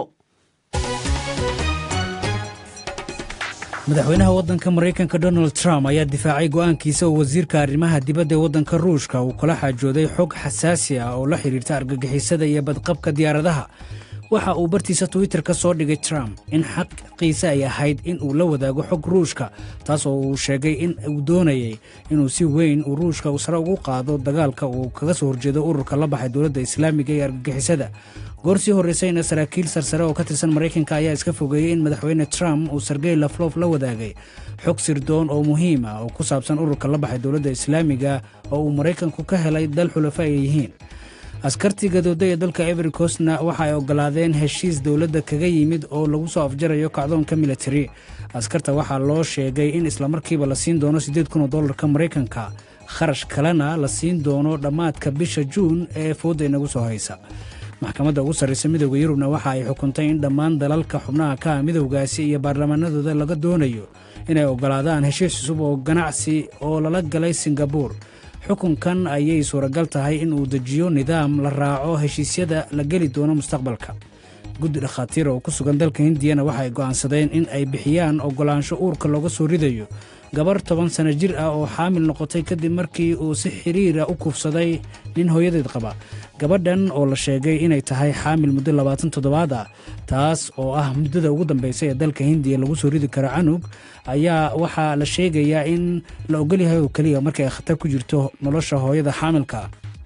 madaxweynaha waddanka maraykanka donald trump ayaa difaacay go'aankiisa oo wasiirka arrimaha dibadda ee waddanka ruushka uu kala xaajooday xog xasaasi ah oo la xidhiirta argagixisada iyo badqabka diyaaradaha waxa uu bartiisa twitter ka soo dhigay trump in xaqiisa ay ahayd in uu la wadaago xog ruushka taas oo uu sheegay in uu doonayay inuu si weyn uu ruushka uu sare ugu qaado dagaalka uu kaga soo horjeedo ururka la baxay dowladda islaamiga ee argagixisada goor sii horraysayna saraakiil sarsare oo ka tirsan maraykanka ayaa iska fogeeyey in madaxweyne trump uu sergey laflof la wadaagay xog sirdoon oo muhiim ah oo ku saabsan ururka la baxay dowladda islaamiga oo uu maraykanku ka helay dal xulafa ay yihiin askartii gadooda ee dalka Ivory Coastna waxa ay ogolaadeen heshiis dowladda kaga yimid oo lagu soo afjarayo kacdoonka military askarta waxaa loo sheegay in isla markiiba la siin doono siddeed kun oo dollarka maraykanka kharash kalena la siin doono dhammaadka bisha juun ee fooda inagu soo haysa maxkamadda ugu sarreysa midowga yurubna waxa ay xukuntay in dhammaan dalalka xubnaha ka midowgaasi iyo baarlamaanadooda laga doonayo inay ogolaadaan heshiis cusub oo ganacsi oo lala galay Singapore xukunkan ayay suuragal tahay in uu dejiyo nidaam la raaco heshiisyada la geli doono mustaqbalka guddi dhakhaatiir oo ku sugan dalka hindiyana waxa ay go'aansadeen in ay bixiyaan ogolaansho uurka looga soo ridayo gabar toban sano jir ah oo xaamil noqotay kadib markii uu si xiriira u kufsaday nin hooyadeed qaba gabadhan oo la sheegay inay tahay xaamil muddo labaatan toddobaad ah taas oo ah muddada ugu dambaysay ee dalka hindiya lagu soo ridi karo canug ayaa waxaa la sheegayaa in la ogol yahay oo keliya markay khatar ku jirto nolosha hooyada xaamilka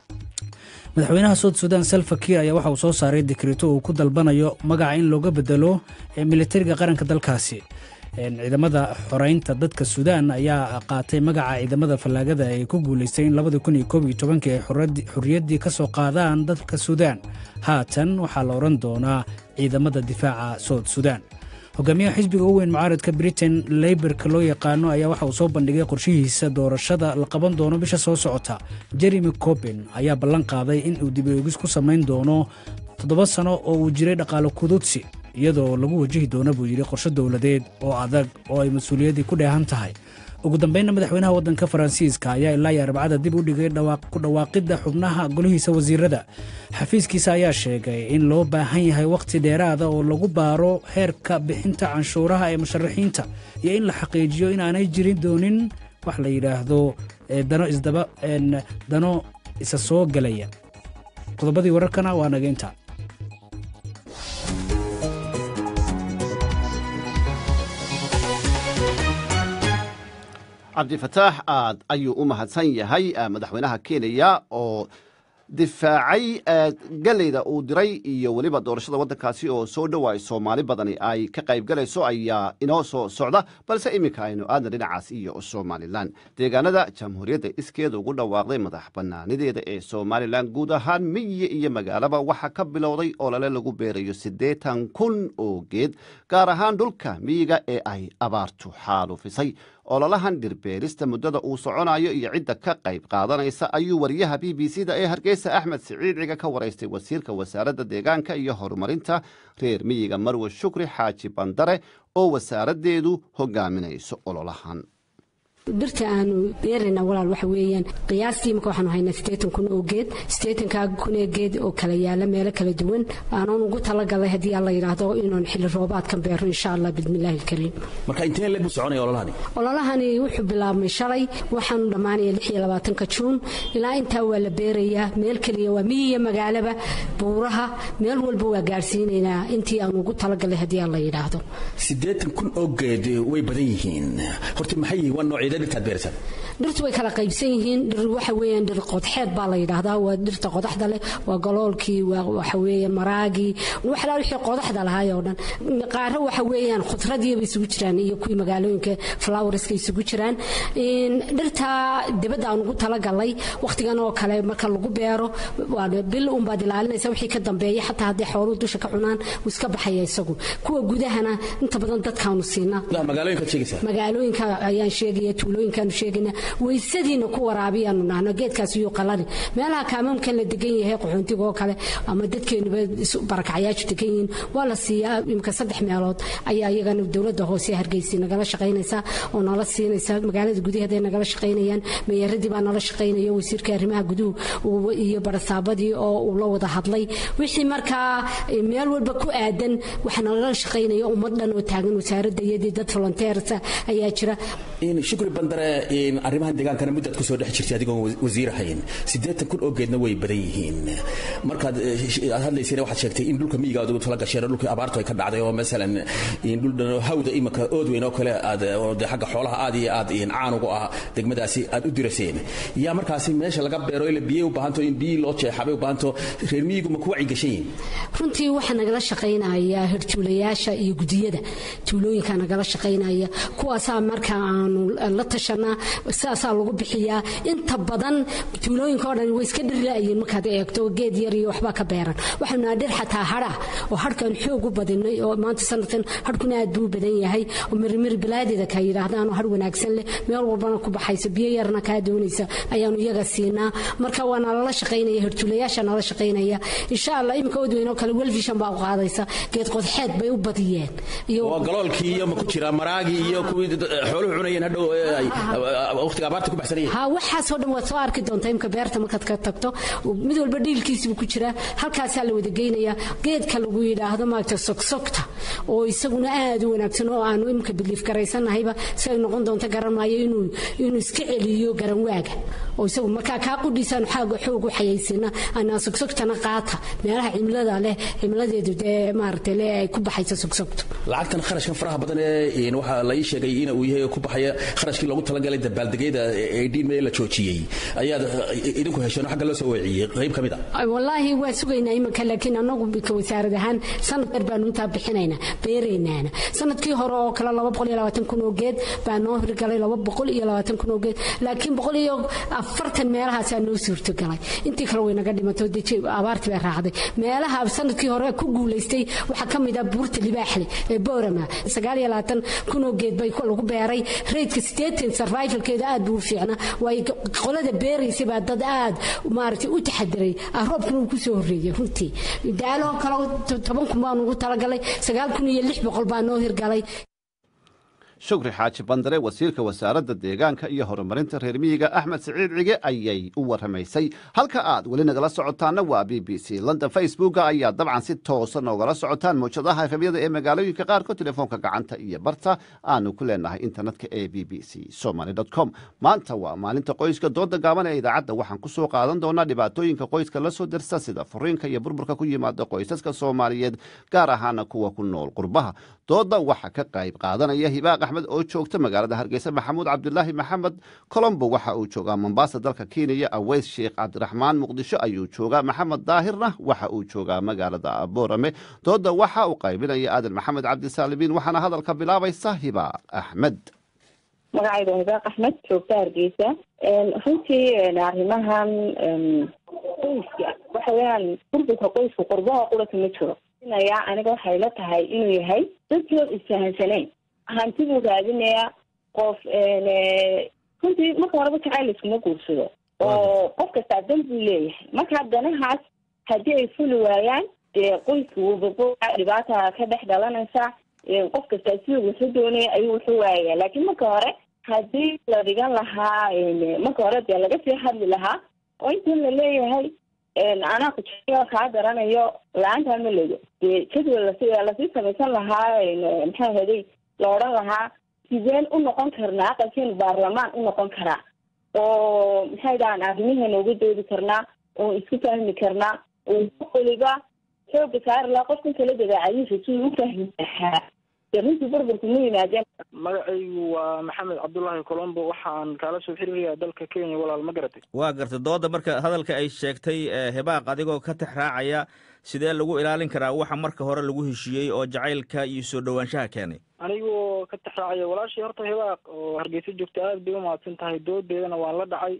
madaxweynaha South Sudan Salva Kiir ayaa waxa uu soo saaray dekreeto uu ku dalbanayo magaca in looga bedelo ee militariga qaranka dalkaasi ciidamada xoreynta dadka Suudaan ayaa qaatay magaca ciidamada fallaagada ee ku guuleystay in laba kun iyo koob iyo toban ay xorriyadii ka soo qaadaan dadka Suudaan haatan waxaa la oran doonaa ciidamada difaaca South Sudan hogaamiyaha xisbiga ugu weyn mucaaradka Britain Labour-ka loo yaqaano ayaa waxa uu soo bandhigay qorshihiisa doorashada la qaban doono bisha soo socota Jeremy Corbyn ayaa ballan qaaday in uu dib u eegis ku samayn doono toddoba sano oo uu jiray dhaqaale kududsi iyadoo lagu wajihi doono buu yiri qorshe dawladeed oo adag oo ay mas'uuliyadii ku dheehan tahay ugu dambeynna madaxweynaha waddanka Faransiiska ayaa ilaa iyo arbacada dib u dhigay ku dhawaaqidda xubnaha golihiisa wasiirada xafiiskiisa ayaa sheegay in loo baahan yahay waqti dheeraada oo lagu baaro heerka bixinta canshuuraha ee musharaxiinta iyo in la xaqiijiyo in aanay jirin doonin wax la yiraahdo dano isdaba dano isa soo galaya qodobadii wararkana waa naga inta cabdifataax aad ayuu u mahadsan yahay madaxweynaha Kenya oo difaacay galayda uu diray iyo waliba doorashada waddankaasi oo soo dhawaay Soomaali badani ay ka qayb galayso ayaa inoo soo socda balse iminka aynu aadna dhinacaas iyo Somaliland deegaanada jamhuuriyadda iskeeda ugu dhawaaqday madax bannaanideeda ee Somaliland guud ahaan miyi iyo magaalaba waxa ka bilowday olole lagu beerayo siddeetan kun oo geed gaar ahaan dhulka miyiga ee ay abaartu xaalufisay ololahan dhirbeerista muddada uu soconayo iyo cidda ka qayb qaadanaysa ayuu wariyaha B B C da ee Hargeysa Axmed Siciid ka waraystay wasiirka wasaaradda deegaanka iyo horumarinta reer miyiga Marwe Shukri Xaaji Bandare oo wasaaraddeedu hogaaminayso ololahan dhirta aanu beerina walaal waxa weeyaan qiyaastii marka waxaanu haynaa siddeetan kun oo geed siddeetan kun oo geed oo kala yaala meelo kala duwan aanu ugu talagalay hadii alla yiraahdo inaan xilli roobaadkan beero insha Allah bismillaahil kariim marka intee leeb soconay ololahani ololahani wuxuu bilaabmay shalay waxaanu dhamaanay lix iyo labaatan ka juun ilaa inta waa la beerayaa meel kaliya waa miyiga magaalada buuraha meel walba waa gaarsiinaynaa intii aanu ugu talagalay hadii alla yiraahdo siddeetan kun oo geed way badan yihiin horta maxay waa noocyada dhirtu way kala qaybsan yihiin dhir waxa weeyaan dhir qodxeed baa la yiraahdaa waa dhirta qodaxda leh waa galoolkii waa waxa weeyaan maraagi waxa la wixii qodaxda lahaay oo dhan qaaro waxa weeyaan khudradii bay isugu jiraan iyo kuwi magaalooyinka flowerska isugu jiraan in dhirta dibadda aan ugu talagalay waqtigan oo kale marka lagu beero waa bil un baad ilaalinaysa wixii ka dambeeyay xataa haddii xooluhu dusha ka cunaan uu iska baxaya isagu kuwa gudahana inta badan dadkaanu siinaa magaalooyinka sheegaysa magaalooyinka ayaan sheegaya tuulooyinkaanu sheegayna weysadiina ku waraabiyaanu nahno geedkaas iyo qalani meelaha kaamamka la degan yahay qaxoontiga oo kale ama dadkeenuba barakacyaashu degan yihiin waa la siiyaa imka saddex meelood ayaa iyagana dowladda hoose Hargeysa nagala shaqaynaysa oo nala siinaysa magaalada gudaheeda nagala shaqaynayaan meeyaradii baa nala shaqaynaya wasiirka arrimaha guduhu iyo barasaabadii oo uu la wada hadlay wixii markaa meel walba ku aadan waxa nala shaqaynaya ummadan oo taagan wasaaradda iyo dad volunteers ayaa jira in shukri bandare in arrimaha deegaankana muddo ku soo dhex jirtay adigoo wasiir ahayn siddeetan kun oo geedna way badan yihiin marka aad hadlaysay waxaad sheegtay in dhulka miyiga aad ugu tala gashay dhulkii abaartu ay ka dhacday oo midalan in dhul hawda imaka ood weyn oo kale aad oo xagga xoolaha aad iyo aad in caan ugu ah degmadaasi aad u diraseen yaa markaasi meesha laga beero ilaa biyo u baahanto in biyo loo jeexabay u baahanto reer miyigu ma ku wacyi gashay runtii waxa nagala shaqaynaya hirtuulayaasha iyo gudiyada tuulooyinka nagala shaqaynaya kuwaas marka aanu la tashanaa saasaa lagu bixiyaa inta badan tuulooyinka oo dhan way iska dhirlaayeen markaad eegto geed yar iyo waxba ka beeran waxaana dhir xataa hara oo harkan xoog u badinay oo maanta sanadkan harkuna aad buu badan yahay oo mirmir bilaadida ka yiraahdaan har wanaagsan leh meel walbana ku baxaysa biyo yarna ka doonaysa ayaanu iyaga siinaa marka waana la shaqaynaya hirtuulayaasha nala shaqaynaya insha Allah imka wadweyno kale welfishan baa u qaadaysa geed qodxeed bay u badiyeen iyo galoolkii iyo ma ku jira maraagi iyo kuwii xooluhu cunayeen hadhow waqtiga abaarta ku baxsanayeen ha waxa soo dhan waa soo arki doontaa imka beerta markaad ka tagto mid walba dhiilkiisa ku jira halkaas la wada geynaya geedka lagu yiraahdo maagta sogsogta oo isaguna aad u wanaagsan oo aanu imka biliif garaysanahayba say noqon doonta garanaayo inuu inuu iska celiyo garan waaga oo isagu marka ka qudhisan xaag xoog u xayeysina ana sogsogtana qaata meelaha cimilada leh cimiladeedu ee maartay leh ay ku baxayso sogsogto lacagtan kharashkan faraha badan ee waxa la ii sheegay in uu yahay ku baxaya kharashkii loogu talagalay dabaaldegeeda ee diin meel la joojiyay ayaa idinku hesheen xagga loo soo weeciyay qayb kamid ah wallahi waa sugaynaa imka laakiin anagu bika wasaaradahan sanad dheer inta bixinayna beereenaana sanadkii hore oo kala laba boqol iyo labaatan kun oo geed baa noo hirgalay laba boqol iyo labaatan kun oo geed laakiin boqol iyo afartan meelahaas aan noo suurto galay intii kale way naga dhimato deji abaartii baa raacday meelaha sanadkii hore ku guuleystay waxa kamid ah buurta libaaxle ee boorama sagaal iyo labaatan kun oo geed bay lagu beeray reedka siddeetan survivalkeeda aad buu fiicnaa way qolada beeraysa baa dad aad maartay u taxadiray roobkuna ku soo horeeyay runtii daalo kale toban kun baan ugu talagalay sagaal kun iyo lix boqol baa noo hirgalay shukri xaaji bandare wasiirka wasaaradda deegaanka iyo horumarinta reer miyiga axmed siciid cige ayay u waramaysay halka aad weli nagala socotaana waa b b c london facebooka ayaa dabcan si toosa noogala socotaan mawjadaha efemyada ee magaalooyinka qaarkood telefoonka gacanta iyo barta aanu ku leenahay internetka ee b b c somaly com maanta waa maalinta qoyska dooda gaaban ee idaacadda waxaan ku soo qaadan doonaa dhibaatooyinka qoyska la soo dirsa sida furiinka iyo burburka ku yimaada qoysaska soomaaliyeed gaar ahaana kuwa ku nool qurbaha dooda waxaa ka qayb qaadanaya hibaaq axmed oo joogta magaalada hargeysa maxamuud cabdulaahi maxamed colombo waxa uu joogaa mombasa dalka kenya aweys sheekh cabdiraxmaan muqdisho ayuu joogaa maxamed daahirna waxa uu joogaa magaalada boorame dooda waxa uu qaybinaya aadan maxamed cabdisaalimiin waxaana hadalka bilaabaysa hibaaq axmed magacayda hibaaq axmed joogta hargeysa runtii arrimahan qoyska waxa weeyaan burburka qoyska qurbaha qurata ma jiro inayaa aniga waxay la tahay inuu yahay dadkood isfahansaneen hanti buu raadinayaa qof runtii marka horeba jacayl iskuma guursado oo qof kastaa dan buu leeyahay marka danahaas haddii ay fuli waayaan dee qoyska wuuba dhibaata ka dhex dhalanaysa qof kastaa siduu wuxuu doonaya ayuu wuxuu waayaya laakiin marka hore haddii la dhigan lahaa marka hore dee laga sii hadli lahaa oo intan la leeyahay anaa kujiga kaa garanayo la-aantaa ma lego dee jadwal lasi lasii samaysan lahaa maxaa haday la odhan lahaa sideen u noqon karnaa aqalkeenu baarlamaan u noqon karaa oo maxay dhahaan arrimaheena uga doodi karnaa oo isku fahmi karnaa oo waliba xooga saari lahaa qofkan kala dabeecadiisa siduu u fahmi lahaa runtii burburku ma yimaadeen magacaygu waa maxamed cabdulaahi colombo waxaan kaala soo xiriirayaa dalka kenya walaal ma garatay waa gartay dooda marka hadalka ay sheegtay hibaaq adigoo ka tix raacaya sidee lagu ilaalin karaa waxa marka hore lagu heshiiyey oo jacaylka iyo soo dhowaanshaha keenay anigoo ka tix raacaya walaashii horta hibaaq oo hargeysa joogta aad bay u mahadsan tahay doodeedana waan la dhacay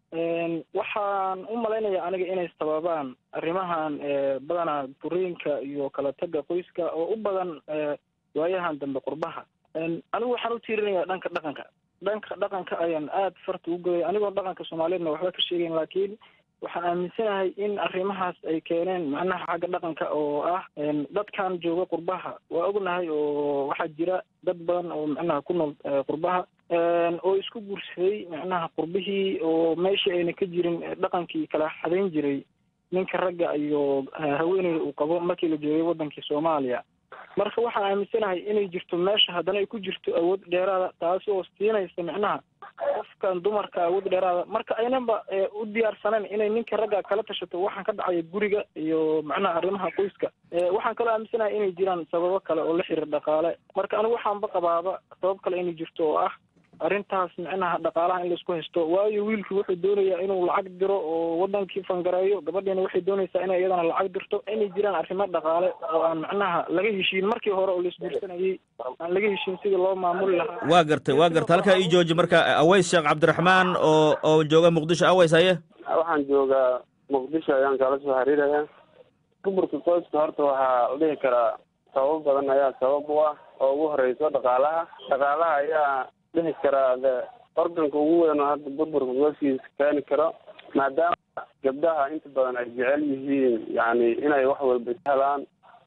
waxaan u malaynayaa aniga inay sababaan arrimahan badanaa furiinka iyo kala taga qoyska oo u badan waayahan dambe qurbaha anigu waxaan u tiirinayaa dhanka dhaqanka dhanka dhaqanka ayaan aad farta u goday anigoo dhaqanka Soomaaliyeedna waxba ka sheegayn laakiin waxaan aaminsanahay in arrimahaas ay keeneen macnaha xagga dhaqanka oo ah dadkan jooga qurbaha waa ognahay oo waxaa jira dad badan oo macnaha ku nool qurbaha oo isku guursaday macnaha qurbihii oo meeshii ayna ka jirin dhaqankii kala xadeyn jiray ninka ragga iyo haweeneyda uu qabo markii la joogay wadankii Soomaaliya marka waxaan aaminsanahay inay jirto meesha haddana ay ku jirto awood dheeraada taasi oo siinaysa macnaha qofkan dumarka awood dheeraada marka aynaba u diyaarsaneen inay ninka ragga kala tashato waxaan ka dhacay guriga iyo macnaha arrimaha qoyska waxaan kala aaminsanahay inay jiraan sababo kale oo la xiriir dhaqaale marka anigu waxaan ba qabaaba sabab kale inay jirto oo ah arrintaas macnaha dhaqaalaha in la isku haysto waayo wiilku wuxuu doonayaa inuu lacag diro oo wadankii fangareeyo gabadheena waxay doonaysaa inay iyadana lacag dirto inay jiraan arrimo dhaqaale oo aan macnaha laga heshiin markii hore oo la isguursanayay aan laga heshiin sidii loo maamuli lahaa waa gartay waa gartay halkaa ii jooji marka Aways Sheekh Cabdiraxmaan oo oo jooga Muqdisho Aways haye waxaan joogaa Muqdisho ayaan kala soo xiriirayaa burburka qoyska horta waxaa la dhihi karaa sabab badan ayaa sabab u ah oo ugu horeyso dhaqaalaha dhaqaalaha ayaa dhihi karaa organka ugu weyn oo hadda burburka qoyskiisa keeni karo maadaama gabdhaha inta badan ay jecel yihiin yani inay wax walba helaan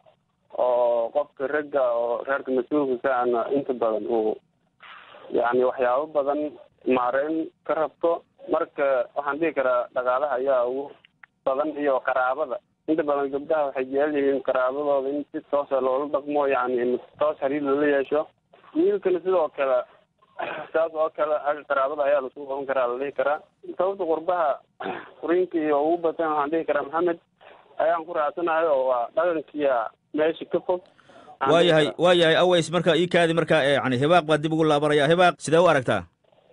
oo qofka ragga oo reerka mas-uulka ka ana inta badan uu yani waxyaabo badan maareyn ka rabto marka waxaan dhihi karaa dhaqaalaha ayaa ugu badan iyo qaraabada inta badan gabdhaha waxay jecel yihiin qaraabadooda in si toosa loola dhaqmo yani toos xiriir loola yeesho wiilkana sidoo kale saas oo kale qaraabada ayaa lasu qaban karaa la dhihi karaa sababta qurbaha quriinka iyo ugu badan waxaan dhihi karaa maxamed ayaan ku raacsanahay oo waa dhaqankiya meesha ka fog waayahay waayahay Aways marka ii kaadi marka yani hibaaq baa dib ugu laabanaya hibaaq sidee u aragtaa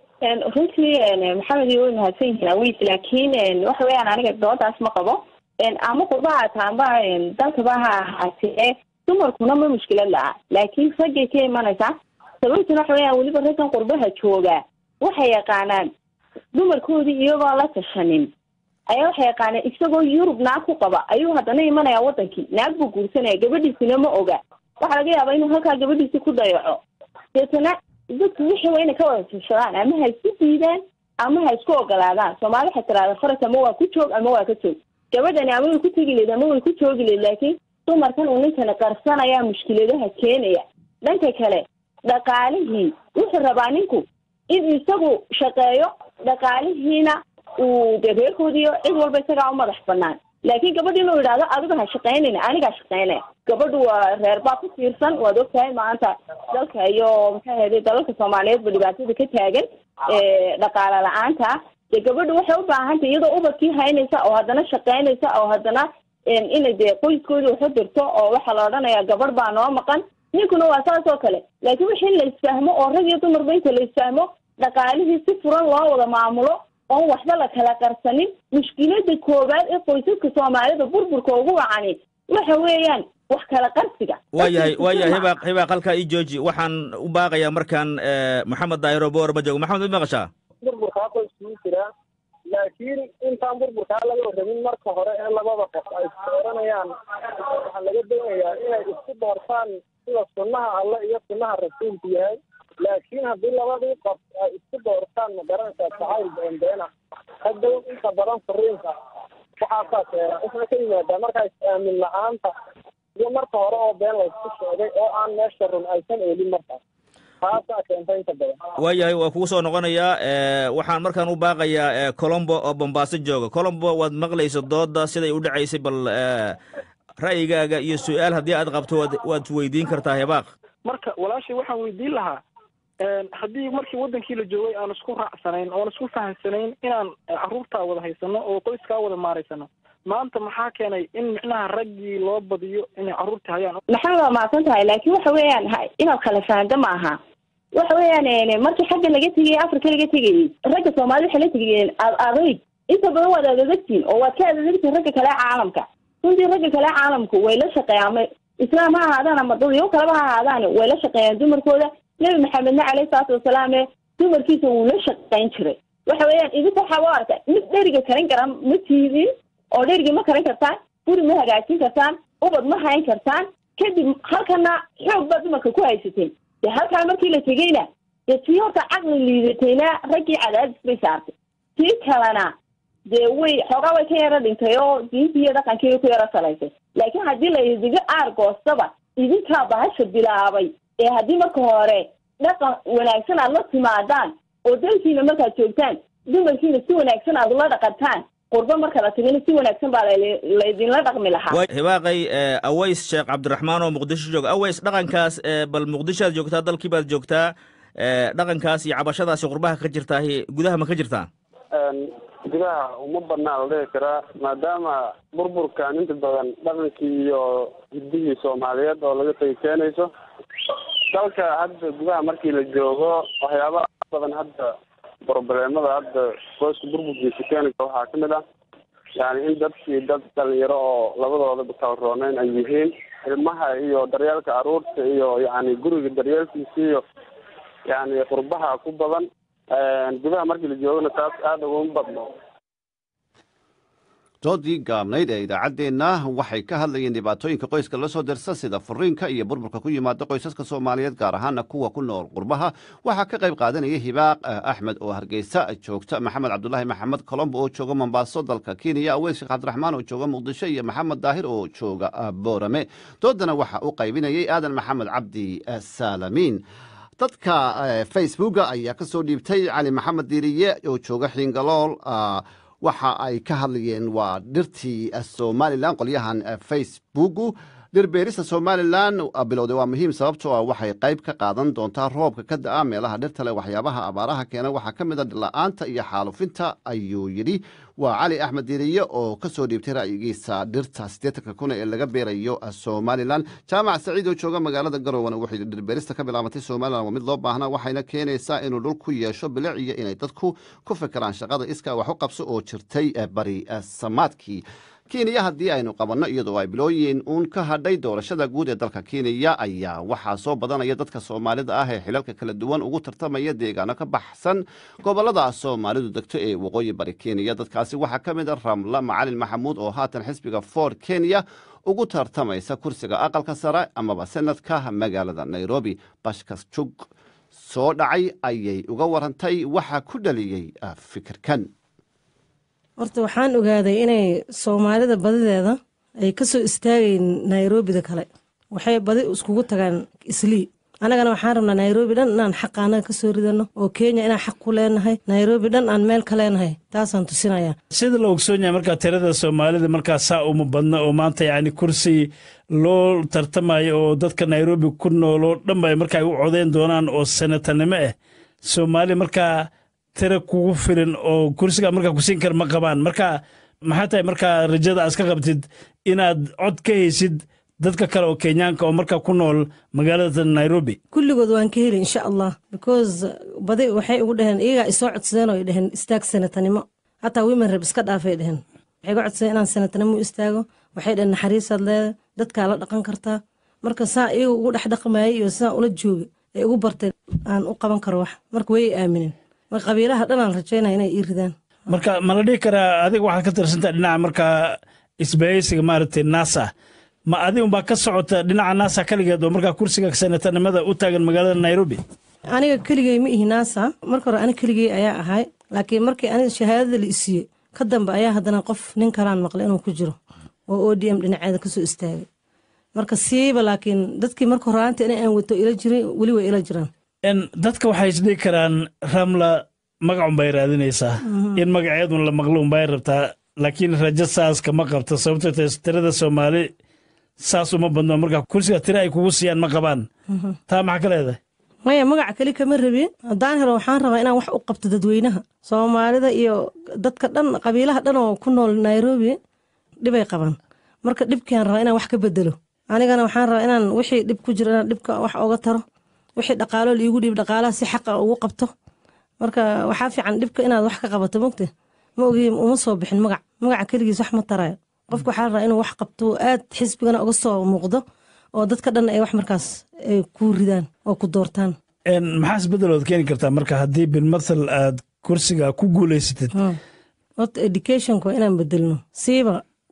runtii maxamed iyo mahadsan yihiin Aways laakiin waxa weeyaan aniga doodaas ma qabo ama qurbaha taamba dalka baa haatee dumarkuna ma mushkilad laha laakiin ragga ka imanaysa sababtuna waxa weeyaan weliba raggan qurbaha jooga waxay yaqaanaan dumarkoodii iyagoo la tashanin ayaa waxay yaqaanaan isagoo Yurub naag ku qaba ayuu haddana imanaya wadankii naag buu guursanaya gabadhiisina ma oga waxaa laga yaabaa inuu halkaa gabadhiisi ku dayaco deetana dadku wixii waa inay ka wada tashadaan ama ha isku diidaan ama ha isku ogolaadaan Soomaali waxay tiraahdaa faras ama waa ku joog ama waa ka joog gabadhani ama way ku tegi leed ama way ku joogi leed laakiin dumarkan uu ninkana qarsanaya mushkiladaha keenaya dhanka kale dhaqaalihii wuxuu rabaa ninku in isagu shaqeeyo dhaqaalihiina uu reerkoodiyo cid walba isagaa u madax banaan laakiin gabadhi inuu yidhaahdo adiga ha shaqaynayna anigaa shaqaynaya gabadhu waa reer baa ku tiirsan waad ogtahay maanta dalka iyo maxay ahayd dalalka Soomaaliyeed ba dhibaatada ka taagan dhaqaale la-aanta dee gabadhu waxay u baahan tahay iyadoo ubadkii haynaysa oo haddana shaqaynaysa oo haddana inay dee qoyskoodii waxu dirto oo waxaa la odhanayaa gabadh baa noo maqan ninkuna waa saas oo kale laakiin wixii la isfahmo oo rag iyo dumarba inta la isfahmo dhaqaalihii si furan loo wada maamulo oon waxba la kala qarsanin mushkilada koowaad ee qoysaska Soomaalida burburka ugu wacani waxa weeyaan wax kala qarsiga waayahay waayahay hibaaq hibaaq halkaa ii jooji waxaan u baaqayaa markaan Maxamed Daahiro Boor ma joogo Maxamed ma maqashaa burburka qoysku jira laakiin intaan burburka laga rabin marka hore ee labada qof ay sooranayaan waxa laga doonayaa inay isku doortaan sida sunnaha Allah iyo sunnaha rasuulku yahay laakiin haddii labadii qof ay isku doortaan magaranaysa jacayl beenbeena hadda inta badan fariinka waxaa ka keena isna ka yimaada marka is-aamin la-aanta iyo marka hore oo been la isku sheegay oo aan meesha run aysan eelin markaas taasaa keentay inta badan waayahay waa kugu soo noqonayaa waxaan markaan u baaqayaa Colombo oo Bombaaso jooga Colombo waad maqlayso dooda siday u dhacaysay bal ra'yigaaga iyo su'aal haddii aad qabto waad weydiin kartaa hibaaq marka walaashay waxaan weydiin lahaa haddii markii wadankii la joogay aan isku raacsanayn oon isku fahamsanayn inaan carruurtaa wada haysano oo qoyskaa wada maaraysano maanta maxaa keenay in micnaha raggii loo badiyo inay carruurta hayaan maxamed waa mahadsan tahay laakiin waxa weeyaan inaad kala fahanto ma aha waxa weeyaan markii xagga laga tegayay Afrika laga tegayay ragga Soomaali waxay la tegayeen adayg inta badan waad adagtiin oo waad ka adagtiin ragga kale caalamka runtii ragga kale caalamku way la shaqeeyaan islaam ha ahaadaan ama dadyo kale ha ahaadaan way la shaqeeyaan dumarkooda Nabi Maxamed alayhi salaatu wasalaam dumarkiisa uu la shaqeyn jiray waxa weeyaan idinku waxa u arkaa mid dheriga karin kara ma tiidin oo dheriga ma karin kartaan guri ma hagaajin kartaan ubad ma hayn kartaan kadib halkana xoog baad dumarka ku haysateen de halkaa markii la tegayna dee tii horta caqli liidatayna raggii cadaadis bay saartay tii kalena dee way xoogaa way ka yara dhintay oo diintii iyo dhaqankii ku yara salaysay laakiin haddii la idiga aargoostaba idinkaa bahasha bilaabay ee haddii marka hore dhaqan wanaagsan aad la timaadaan oo dalkiina markaad joogtaan dumarkiina si wanaagsan aad ula dhaqantaan qurbo marka la tagana si wanaagsan baa laydinla dhaqmi lahaa hibaaqay aways sheekh cabdiraxmaan oo muqdisho jooga aways dhaqankaas bal muqdishoaad joogtaa dalkii baad joogtaa dhaqankaas iyo cabashadaasi qurbaha ka jirtaa gudaha ma ka jirtaa gudaha uma badnaa la dhihi karaa maadaama burburkan inta badan dhaqankii iyo hiddihii soomaaliyeed oo laga tagi keenayso dalka hadda gudaha markii la joogo waxyaabaha badan hadda probleemada hadda qoyska burburkiisa keenaysa waxaa ka mid ah yani in dadkii dad dhalinyaro oo labadoodaba kala rooneyn ay yihiin ilmaha iyo daryeelka caruurta iyo yani guriga daryeelkiisa iyo yani qurbaha ku badan gudaha markii la joogana taas aada uguma badno doodii gaabnayd ee idaacaddeenna waxay ka hadlayeen dhibaatooyinka qoyska la soo dirsa sida furiinka iyo burburka ku yimaada qoysaska soomaaliyeed gaar ahaana kuwa ku nool qurbaha waxaa ka qayb qaadanaya hibaaq axmed oo hargeysa joogta maxamed cabdulaahi maxamed colombo oo jooga mombaaso dalka kenya aweys sheekh cabdiraxmaan oo jooga muqdisho iyo maxamed daahir oo jooga boorame doodana waxa u qaybinayay aadan maxamed cabdi saalamiin dadka facebooka ayaa ka soo dhiibtay cali maxamed diiriye oo jooga xiingalool waxa ay ka hadlayeen waa dhirtii somalilan qolyahan facebooku dhirbeerista somalilan bilowday waa muhiim sababtoo ah waxay qayb ka qaadan doontaa roobka ka da-a meelaha dhirta leh waxyaabaha abaaraha keena waxaa ka mid a dhirla-aanta iyo xaalufinta ayuu yidhi waa cali axmed diiriye oo ka soo dhiibtay ra'yigiisa dhirta siddeetanka kun ee laga beerayo somalilan jaamac saciid oo jooga magaalada garowana wuxuu yidhi dhirbeerista ka bilaabatay somalilan waa mid loo baahnaa waxayna keenaysaa inuu dhul ku yeesho bilic iyo inay dadku ku fikiraan shaqada iskaa wax u qabso oo jirtay bari samaadkii kenya haddii aynu qabanno iyadoo ay bilooyin uun ka hadhay doorashada guud ee dalka kenya ayaa waxaa soo badanaya dadka soomaalida ah ee xilalka kala duwan ugu tartamaya deegaano ka baxsan gobolada soomaalidu degto ee waqooyi bari kenya dadkaasi waxaa ka mid a ramla macalin maxamuud oo haatan xisbiga ford kenya ugu tartamaysa kursiga aqalka sare amaba senadka magaalada nairobi bashkas jug soo dhacay ayay uga warantay waxaa ku dhaliyey fikirkan horta waxaan ogaaday inay soomaalida badideeda ay ka soo istaagayn nairobida kale waxay badi iskugu tagaan islii annagana waxaan rabnaa nairobi dhan inaan xaqa annaga ka soo ridano oo kenya inaan xaq ku leenahay nairobi dhan aan meel ka leenahay taasaan tusinaya sida la ogsoon yahay markaa tirada soomaalida markaa saa uma badna oo maanta yacni kursi loo tartamayo oo dadka nairobi ku nool oo dhanba ay markaa u codeyn doonaan oo senatanimo ah soomaali markaa tira kugu filan oo kursiga markaa ku siin kar ma qabaan marka maxaa tahay markaa rajada aad ka qabtid inaad cod ka haysid dadka kale oo kenyaanka oo markaa ku nool magaalada nairobi kulligood waan ka heli insha allah because badi waxay ugu dhaheen iyagaa isoo codsadeen oo dhaheen istaag senatanimo hataa women rep iska dhaafay dhaheen waxay ga codsadeen inaan senatanimo istaago waxay dhaheen naxariisaad leedahay dadkaa la dhaqan kartaa marka saa iyaga ugu dhex dhaqmayay iyo saa ula jooga ee ugu bartay aan u qaban karo wax marka way aaminin mar qabiilaha dhanaan rajaynaya inay ii ridaan marka ma la dhihi karaa adiga waxaad ka tirsantaa dhinaca markaa isbahaysiga maaragtay nasa ma adiga unbaa ka socota dhinaca nasa kaligeed oo markaa kursiga senatanimada u taagan magaalada nairobi aniga keligey ma ihi nasa marka hore aniga keligey ayaa ahay laakiin markii aniga shahaadada la isiiyey ka dambe ayaa haddana qof nin kalaan maqlay inuu ku jiro oo o d m dhinaceeda kasoo istaagay marka siiba laakiin dadkii marka horaanta in aan wato ila jiray weli way ila jiraan dadka waxay isdhihi karaan ramla magacun bay raadinaysaa in magaceedun la maqlo unbay rabtaa laakiin rajo saas kama qabto sababtoo tahay tirada soomaali saas uma badno markaa kursiga tira ay kugu siiyaan ma qabaan taa maxaa ka leedahay maya magaca keli kama rabin haddaan helo waxaan rabaa inaan wax u qabto dadweynaha soomaalida iyo dadka dhan qabiilaha dhan oo ku nool nairobi dhibay qabaan marka dhibkiaan rabaa inaan wax ka bedelo anigana waxaan rabaa inaan wixii dhib ku jiro inaan dhibka wax oga taro wixii dhaqaalo liigu dhiib dhaqaalaha si xaqa ugu qabto marka waxaa fiican dhibka inaad wax ka qabato mogte ma ogiin uma soo bixin magac magaca keligiis wax ma tarayo qofka waxaa rabaa inuu wax qabto aad xisbigana uga soo muuqdo oo dadka dhan ay wax markaas ay ku ridaan oo ku doortaan maxaa isbedelood keeni kartaa marka haddii bilmathal aad kursiga ku guulaysatid horta educationka inaan bedelno siiba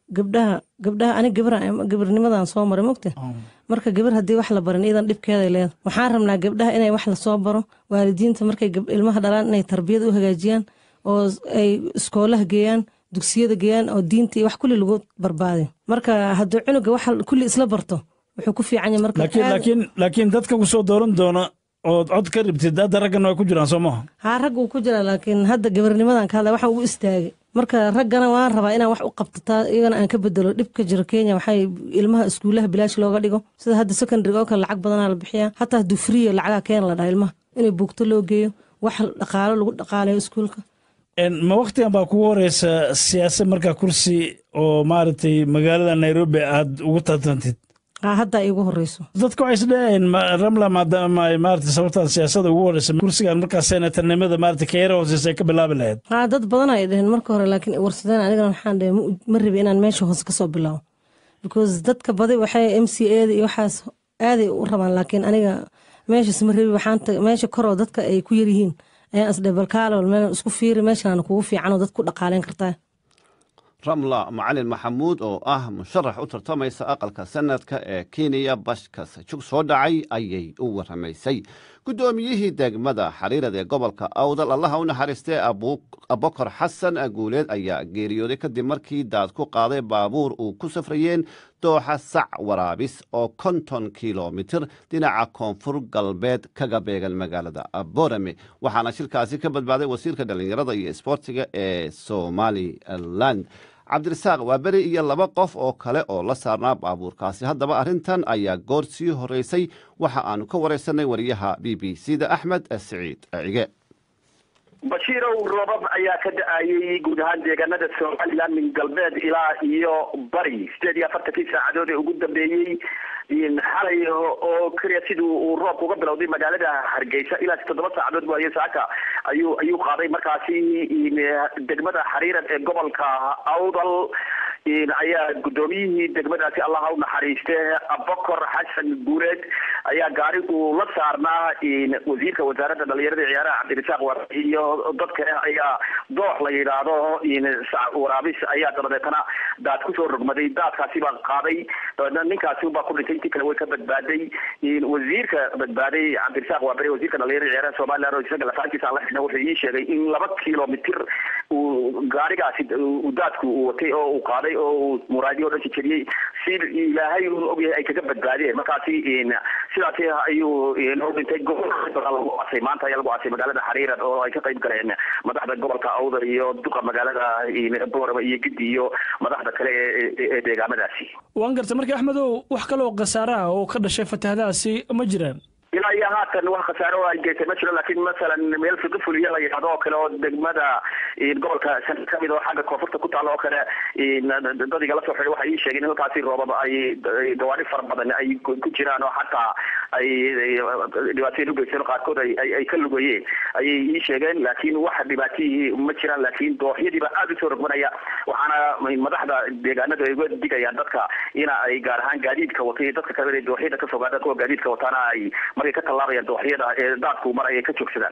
gabdhaha gabdhaha ani gabar gabarnimadan soo maray mogta marka gabar haddii wax la barin iidan dhibkeeday leedahay waxaan rabnaa gabdhaha inay wax la soo baro waalidiinta markay ilmaha dhalaan inay tarbiyad u hagaajiyaan oo ay iskoolaha geeyaan dugsiyada geeyaan oo diinta iyo wax kulli lagu barbaadiyo marka hadduu cunuga wax kulli isla barto wuxuu ku fiican yahay marka laakiin laakiin laakiin dadka ku soo dooran doona oo cod ka ribtid hadda raggan way ku jiraan soo maaha haa rag uu ku jiraa laakiin hadda gabarnimadan ka hadla waxa ugu istaagay marka raggana waan rabaa inaan wax u qabto iyagana aan ka bedelo dhibka jira Kenya waxay ilmaha iskuulaha bilaash looga dhigo sida hadda secondary oo kale lacag badan la bixiyaa hatta haduu free lacag keen la dhahay ilmaha inay buugto loo geeyo wax dhaqaale lagu dhaqaaleeyo iskuulka en ma waqtigan baa ku horeysa siyaasad marka kursi oo maartay magaalada Nairobi aad ugu tartantid hadda igu horeyso dadku waxay isdhaayeen ramla maadaama ay maartay sababta siyaasadda ugu horeysa kursigan marka senatarnimada maartay ka yara hooseysa ka bilaabi lahayd ha dad badan ay dhaheen marka hore laakiin warsadeen aniga waxaan dhahay ma rabi inaan meesha hoos ka soo bilaabo because dadka badi waxay M C A iyo waxaas aad u rabaan laakiin aniga meesha ma rabi waxaan meesha koro dadka ay ku yar yihiin ayaan isdhabal kaalo meel isku fiiri meeshaan kugu fiican oo dad ku dhaqaaleyn kartaa ramla macalin maxamuud oo ah musharax u tartamaysa aqalka sanadka ee Kenya bashkas jug soo dhacay ayay u waramaysay gudoomiyihii degmada xariirada ee gobolka Awdal Allah u naxariistay Abubakar Xasan Aguuleed ayaa geeriyooday kadib markii daad ku qaaday baabuur uu ku safrayeen dooxa sac waraabis oo konton kiiloomitir dhinaca koonfur galbeed kaga beegan magaalada Boorame waxaana shilkaasi ka badbaaday wasiirka dhalinyarada iyo isboortiga ee Somaliland cabdirasaaq waa beri iyo laba qof oo kale oo la saarnaa baabuurkaasi haddaba arrintan ayaa goor sii horeysay waxa aanu ka wareysanay wariyaha B B C da Axmed Saciid Cige bashiirow roobab ayaa ka da-ayay guud ahaan deegaanada Somaliland min galbeed ilaa iyo bari sideed iyo afartankii saacadood ee ugu dambeeyey xalay oo kaliya siduu uu roobku uga bilowday magaalada Hargeysa ilaa toddoba saacadood waaye saaka ayuu ayuu qaaday markaasi degmada xariirad ee gobolka Awdal ayaa gudoomiyihii degmadaasi Allah u naxariistay Abubakar Xasan Guuleed ayaa gaari uu la saarnaa wasiirka wasaaradda dhalinyarada iyo ciyaaraha Cabdirasaaq War iyo dadka ayaa doox la yiraahdo sac waraabis ayaa dabadeetana daad ku soo rogmaday daadkaasi baa qaaday ninkaasi baa ku dhintay intii kale way ka badbaaday wasiirka badbaaday Cabdirasaaq War wasiirka dhalinyarada iyo ciyaaraha Soomaaliya oo isaga lafaankiisa Allah isna wuxuu ii sheegay in laba kiiloomitir uu gaarigaasi uu daadku uu watay oo uu qaaday oo muraadiyo dhan jiriyay si ilaahay uu ogyahay ay kaga badbaadeen markaasi sidaas ayuu inoo dhintay gobolka lagu asay maanta ayaa lagu asay magaalada Xariirad oo ay ka qayb galeen madaxda gobolka Awdal iyo duqa magaalada Boorama iyo Gidi iyo madaxda kale ee deegaamadaasi waan gartay markii Axmedow wax kale oo qasaara oo ka dhashay fatahaadaasi ma jiraan ilaa iyo haatan wax khasaaro ay geysay ma jiro laakiin masalan meel fiqi fuliya la yiraahdo oo kale oo degmada gobolka san kamid oo xagga koonfurta ku taalo oo kale dadiga la soo xiray waxay ii sheegeen in halkaasi roobab ay gawaari fara badan ay ku jiraan oo xataa ay dhibaatooyin u geysteen qaarkood ay ay ka lugayeen ayay ii sheegeen laakiin wax dhibaatooyin ma jiraan laakiin dooxyadiiba aad u soo rogmanaya waxaana madaxda deegaanada ay uga digayaan dadka ina ay gaar ahaan gaadiidka watay dadka kale ee dooxyada ka fogaada kuwa gaadiidka wataana ay ka talaabayaan dooxyada ee daadku mar ay ka joogsadaan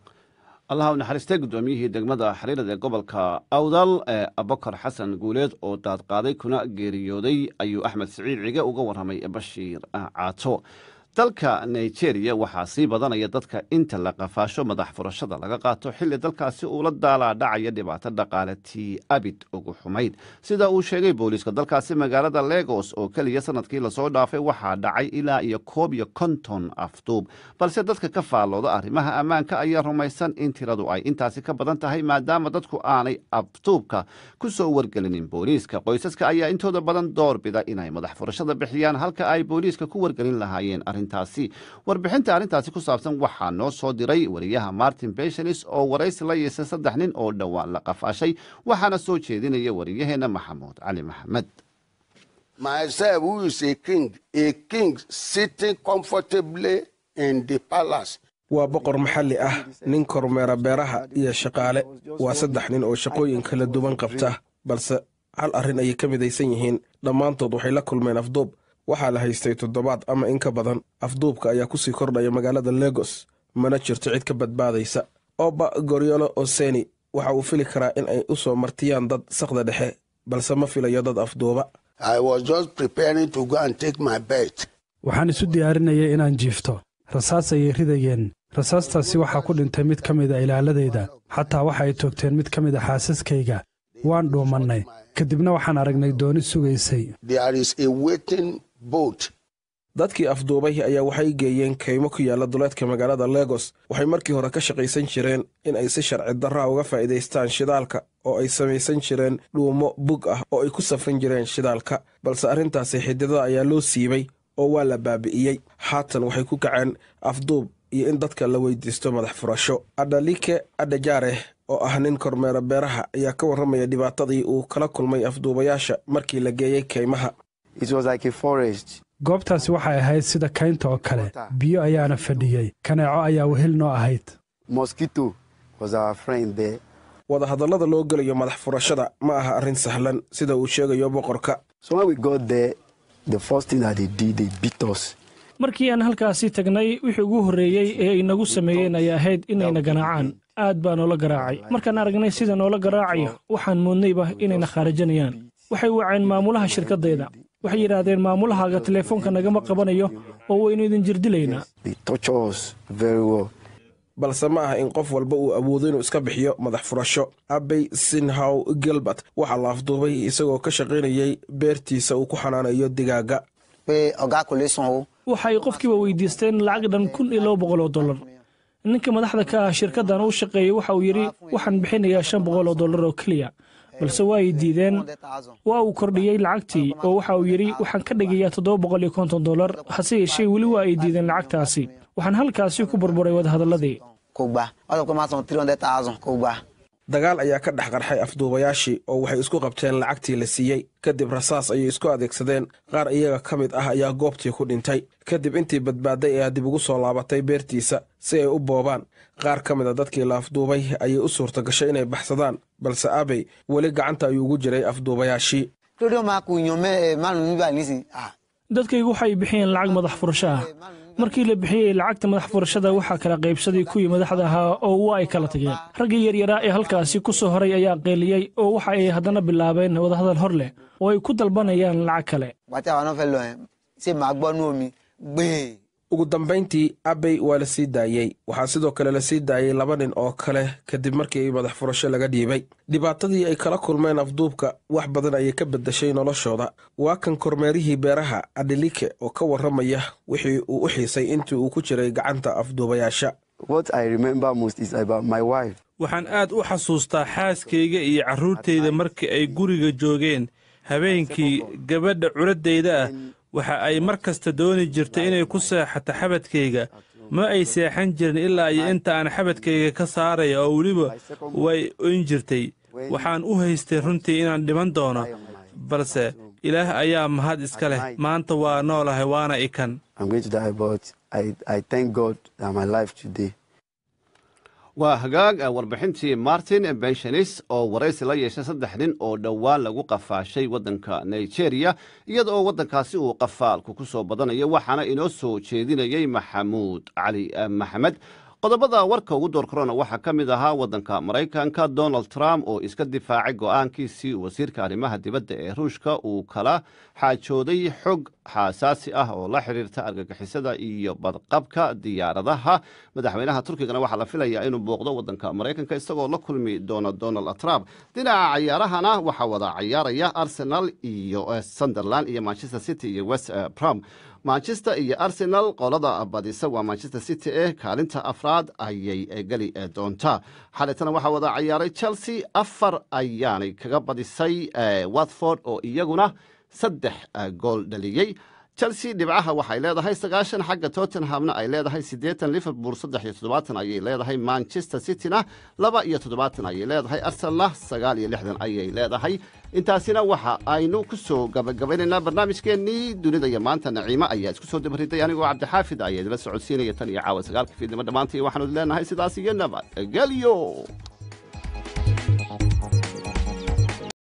Allah u naxariistay gudoomiyihii degmada xariirada ee gobolka Awdal ee Abubakar Xasan Guuleed oo daad qaaday kuna geeriyooday ayuu Axmed Saciid Cige uga waramay Bashiir Caato dalka Nigeria waxaa sii badanaya dadka inta la qafaasho madax furashada laga qaato xilli dalkaasi uu la daalaa dhacaya dhibaato dhaqaale tii abid ugu xumayd sida uu sheegay booliiska dalkaasi magaalada Lagos oo kaliya sanadkii la soo dhaafay waxaa dhacay ilaa iyo koob iyo konton afduub balse dadka ka faalooda arrimaha ammaanka ayaa rumaysan in tiradu ay intaasi ka badan tahay maadaama dadku aanay afduubka ku soo wargelinin booliiska qoysaska ayaa intooda badan doorbida inay madax furashada bixiyaan halka ay booliiska ku wargelin lahaayeen arrintaasi warbixinta arrintaasi ku saabsan waxaa noo soo diray wariyaha Martin Patience oo waraysi la yeesay saddex nin oo dhawaan la qafaashay waxaana soo jeedinaya wariyaheena Maxamuud Cali Maxamed myself who is a king a king sitting comfortably in the palace waa boqor maxalli ah nin kormeera beeraha iyo shaqaale waa saddex nin oo shaqooyin kala duwan qabta balse hal arrin ay ka midaysan yihiin dhammaantood waxay la kulmeen afduub waxaa la haystay toddobaad ama in ka badan afduubka ayaa ku sii kordhaya magaalada Lagos mana jirto cid ka badbaadaysa Oba Goriolo Oseni waxa uu fili karaa in ay u soo martiyaan dad saqda dhexe balse ma filayo dad afduuba. waxaan isu diyaarinayay inaan jiifto rasaas ayay ridayeen. rasaastaasi waxaa ku dhintay mid ka mid a ilaaladayda, xataa waxa ay toogteen mid ka mid a xaasaskayga. waan dhuumannay, kadibna waxaan aragnay dooni sugaysay. dadkii afduubay ayaa waxay geeyeen kaymo ku yaalla duleedka magaalada Lagos. waxay markii hore ka shaqaysan jireen in ay si sharci darra uga faa'iidaystaan shidaalka, oo ay samaysan jireen dhuumo bug ah oo ay ku safran jireen shidaalka, balse arrintaasi xididada ayaa loo siibay oo waa la baabi'iyey. haatan waxay ku kaceen afduub iyo in dadka la weydiisto madax furasho. Adalike Adajaare oo ah nin kormeera beeraha ayaa ka warramaya dhibaatadii uu kala kulmay afduubayaasha markii la geeyey kaymaha. goobtaasi waxay ahayd sida kaynta oo kale, biyo ayaana fadhiyey, kaneeco ayaa wehel noo ahayd. wadahadallada loo gelayo madax furashada ma aha arrin sahlan sida uu sheegayo boqorka. markii aan halkaasi tagnay wixii ugu horreeyey ee ay nagu sameeyeen ayaa ahayd inayna garaacaan. aad baa noola garaacay. markaan aragnay sida noola garaacayo waxaan moodnayba inayna khaarajanayaan. waxay waceen maamulaha shirkaddayda. waxay yidhaahdeen maamulahaaga teleefoonka nagama qabanayo oo waynu idin jirdilaynaa. balse ma aha in qof walba uu awoodo inuu iska bixiyo madax furasho. Abbey Sinhaw Gilbert waxaa la afduubay isagoo ka shaqaynayay beertiisa uu ku xanaanayo digaaga. waxay qofkiiba weydiisteen lacag dhan kun iyo laba boqol oo dollar. ninka madaxda ka ah shirkaddan u shaqeeyey waxa uu yidhi waxaan bixinayaa shan boqol oo dollar oo keliya, balse waa ay diideen. waa uu kordhiyey lacagtii oo waxa uu yidhi waxaan ka dhigayaa toddoba boqol iyo konton dollar, hase yeeshee weli waa ay diideen lacagtaasi. waxaan halkaasi ku burburay wadahadalladii. dagaal ayaa ka dhex qarxay afduubayaashii oo waxay isku qabteen lacagtii la siiyey. kadib rasaas ayay isku adeegsadeen. qaar iyaga ka mid ah ayaa goobtii ku dhintay. kadib intii badbaaday ayaa dib ugu soo laabatay beertiisa si ay u boobaan. qaar ka mid a dadkii la afduubay ayay u suurta gashay inay baxsadaan, balse Abbey weli gacanta ayuu ugu jiray afduubayaashii. dadkaygu waxay bixiyeen lacag madax furasho ah. markii la bixiyey lacagta madax furashada waxaa kala qaybsaday kuwii madaxda ahaa oo waa ay kala tageen. raggii yaryaraa ee halkaasi ku soo horay ayaa qeeliyey oo waxa ay haddana bilaabeen wadahadal hor leh oo ay ku dalbanayaan lacag kale. ugu dambayntii Abbey waa la sii daayey. waxaa sidoo kale la sii daayey laba nin oo kale kadib markii madax furasho laga dhiibay. dhibaatadii ay kala kulmeen afduubka wax badan ayay ka beddeshay noloshooda. waa kan kormeerihii beeraha Adelike oo ka warramaya wixii uu u xiisay intii uu ku jiray gacanta afduubayaasha. waxaan aad u xasuustaa xaaskayga iyo carruurtayda markii ay guriga joogeen. habeenkii gabadha curaddayda ah waxa ay mar kasta dooni jirtay inay ku seexato xabadkayga. ma ay seexan jirin ilaa iyo inta aan xabadkayga ka saaraya oo weliba way oyn jirtay. waxaan u haystay runtii inaan dhiman doono, balse ilaah ayaa mahad iska leh. maanta waa noolahay waana ikan. waa hagaag warbixintii Martin Benchanis oo waraysi la yeeshay saddex nin oo dhowaan lagu qafaashay waddanka Nigeria, iyada oo waddankaasi uu qafaalku ku soo badanayo. waxaana inoo soo jeedinayay Maxamuud Cali Maxamed. qodobada warka ugu door korona waxaa ka mid ahaa waddanka Maraykanka Donald Trump oo iska difaacay go'aankiisii wasiirka arrimaha dibadda ee Ruushka uu kala xaajooday xog xasaasi ah oo la xiriirta argagixisada iyo badqabka diyaaradaha. madaxweynaha Turkigana waxaa la filayaa inuu booqdo waddanka Maraykanka isagoo la kulmi doona Donald Trump. dhinaca ciyaarahana waxaa wada ciyaaraya Arsenal iyo Sunderland iyo Manchester City iyo West Brom. Manchester iyo Arsenal qolada badisa waa Manchester City ee kaalinta afraad ayay gali doontaa. xalaytana waxaa wada ciyaaray Chelsea afar ayaanay kaga badisay Watford oo iyaguna saddex gool dhaliyey. Chelsea dhibcaha waxay leedahay sagaashan, xagga Tottenhamna ay leedahay siddeetan, Liverpool saddex iyo toddobaatan ayay leedahay, Manchester Cityna laba iyo toddobaatan ayay leedahay, Arsenal sagaal iyo lixdan ayay leedahay. intaasina waxa aynu ku soo gabagabaynaynaa barnaamijkeennii dunida iyo maanta. Naciimo ayaa isku soo dabariday, anigoo Cabdixaafid ayaa idila socodsiinaya tan iyo caawa sagaalka fiidnimo. dhammaantii waxaanu leenahay sidaas iyo nabad gelyo.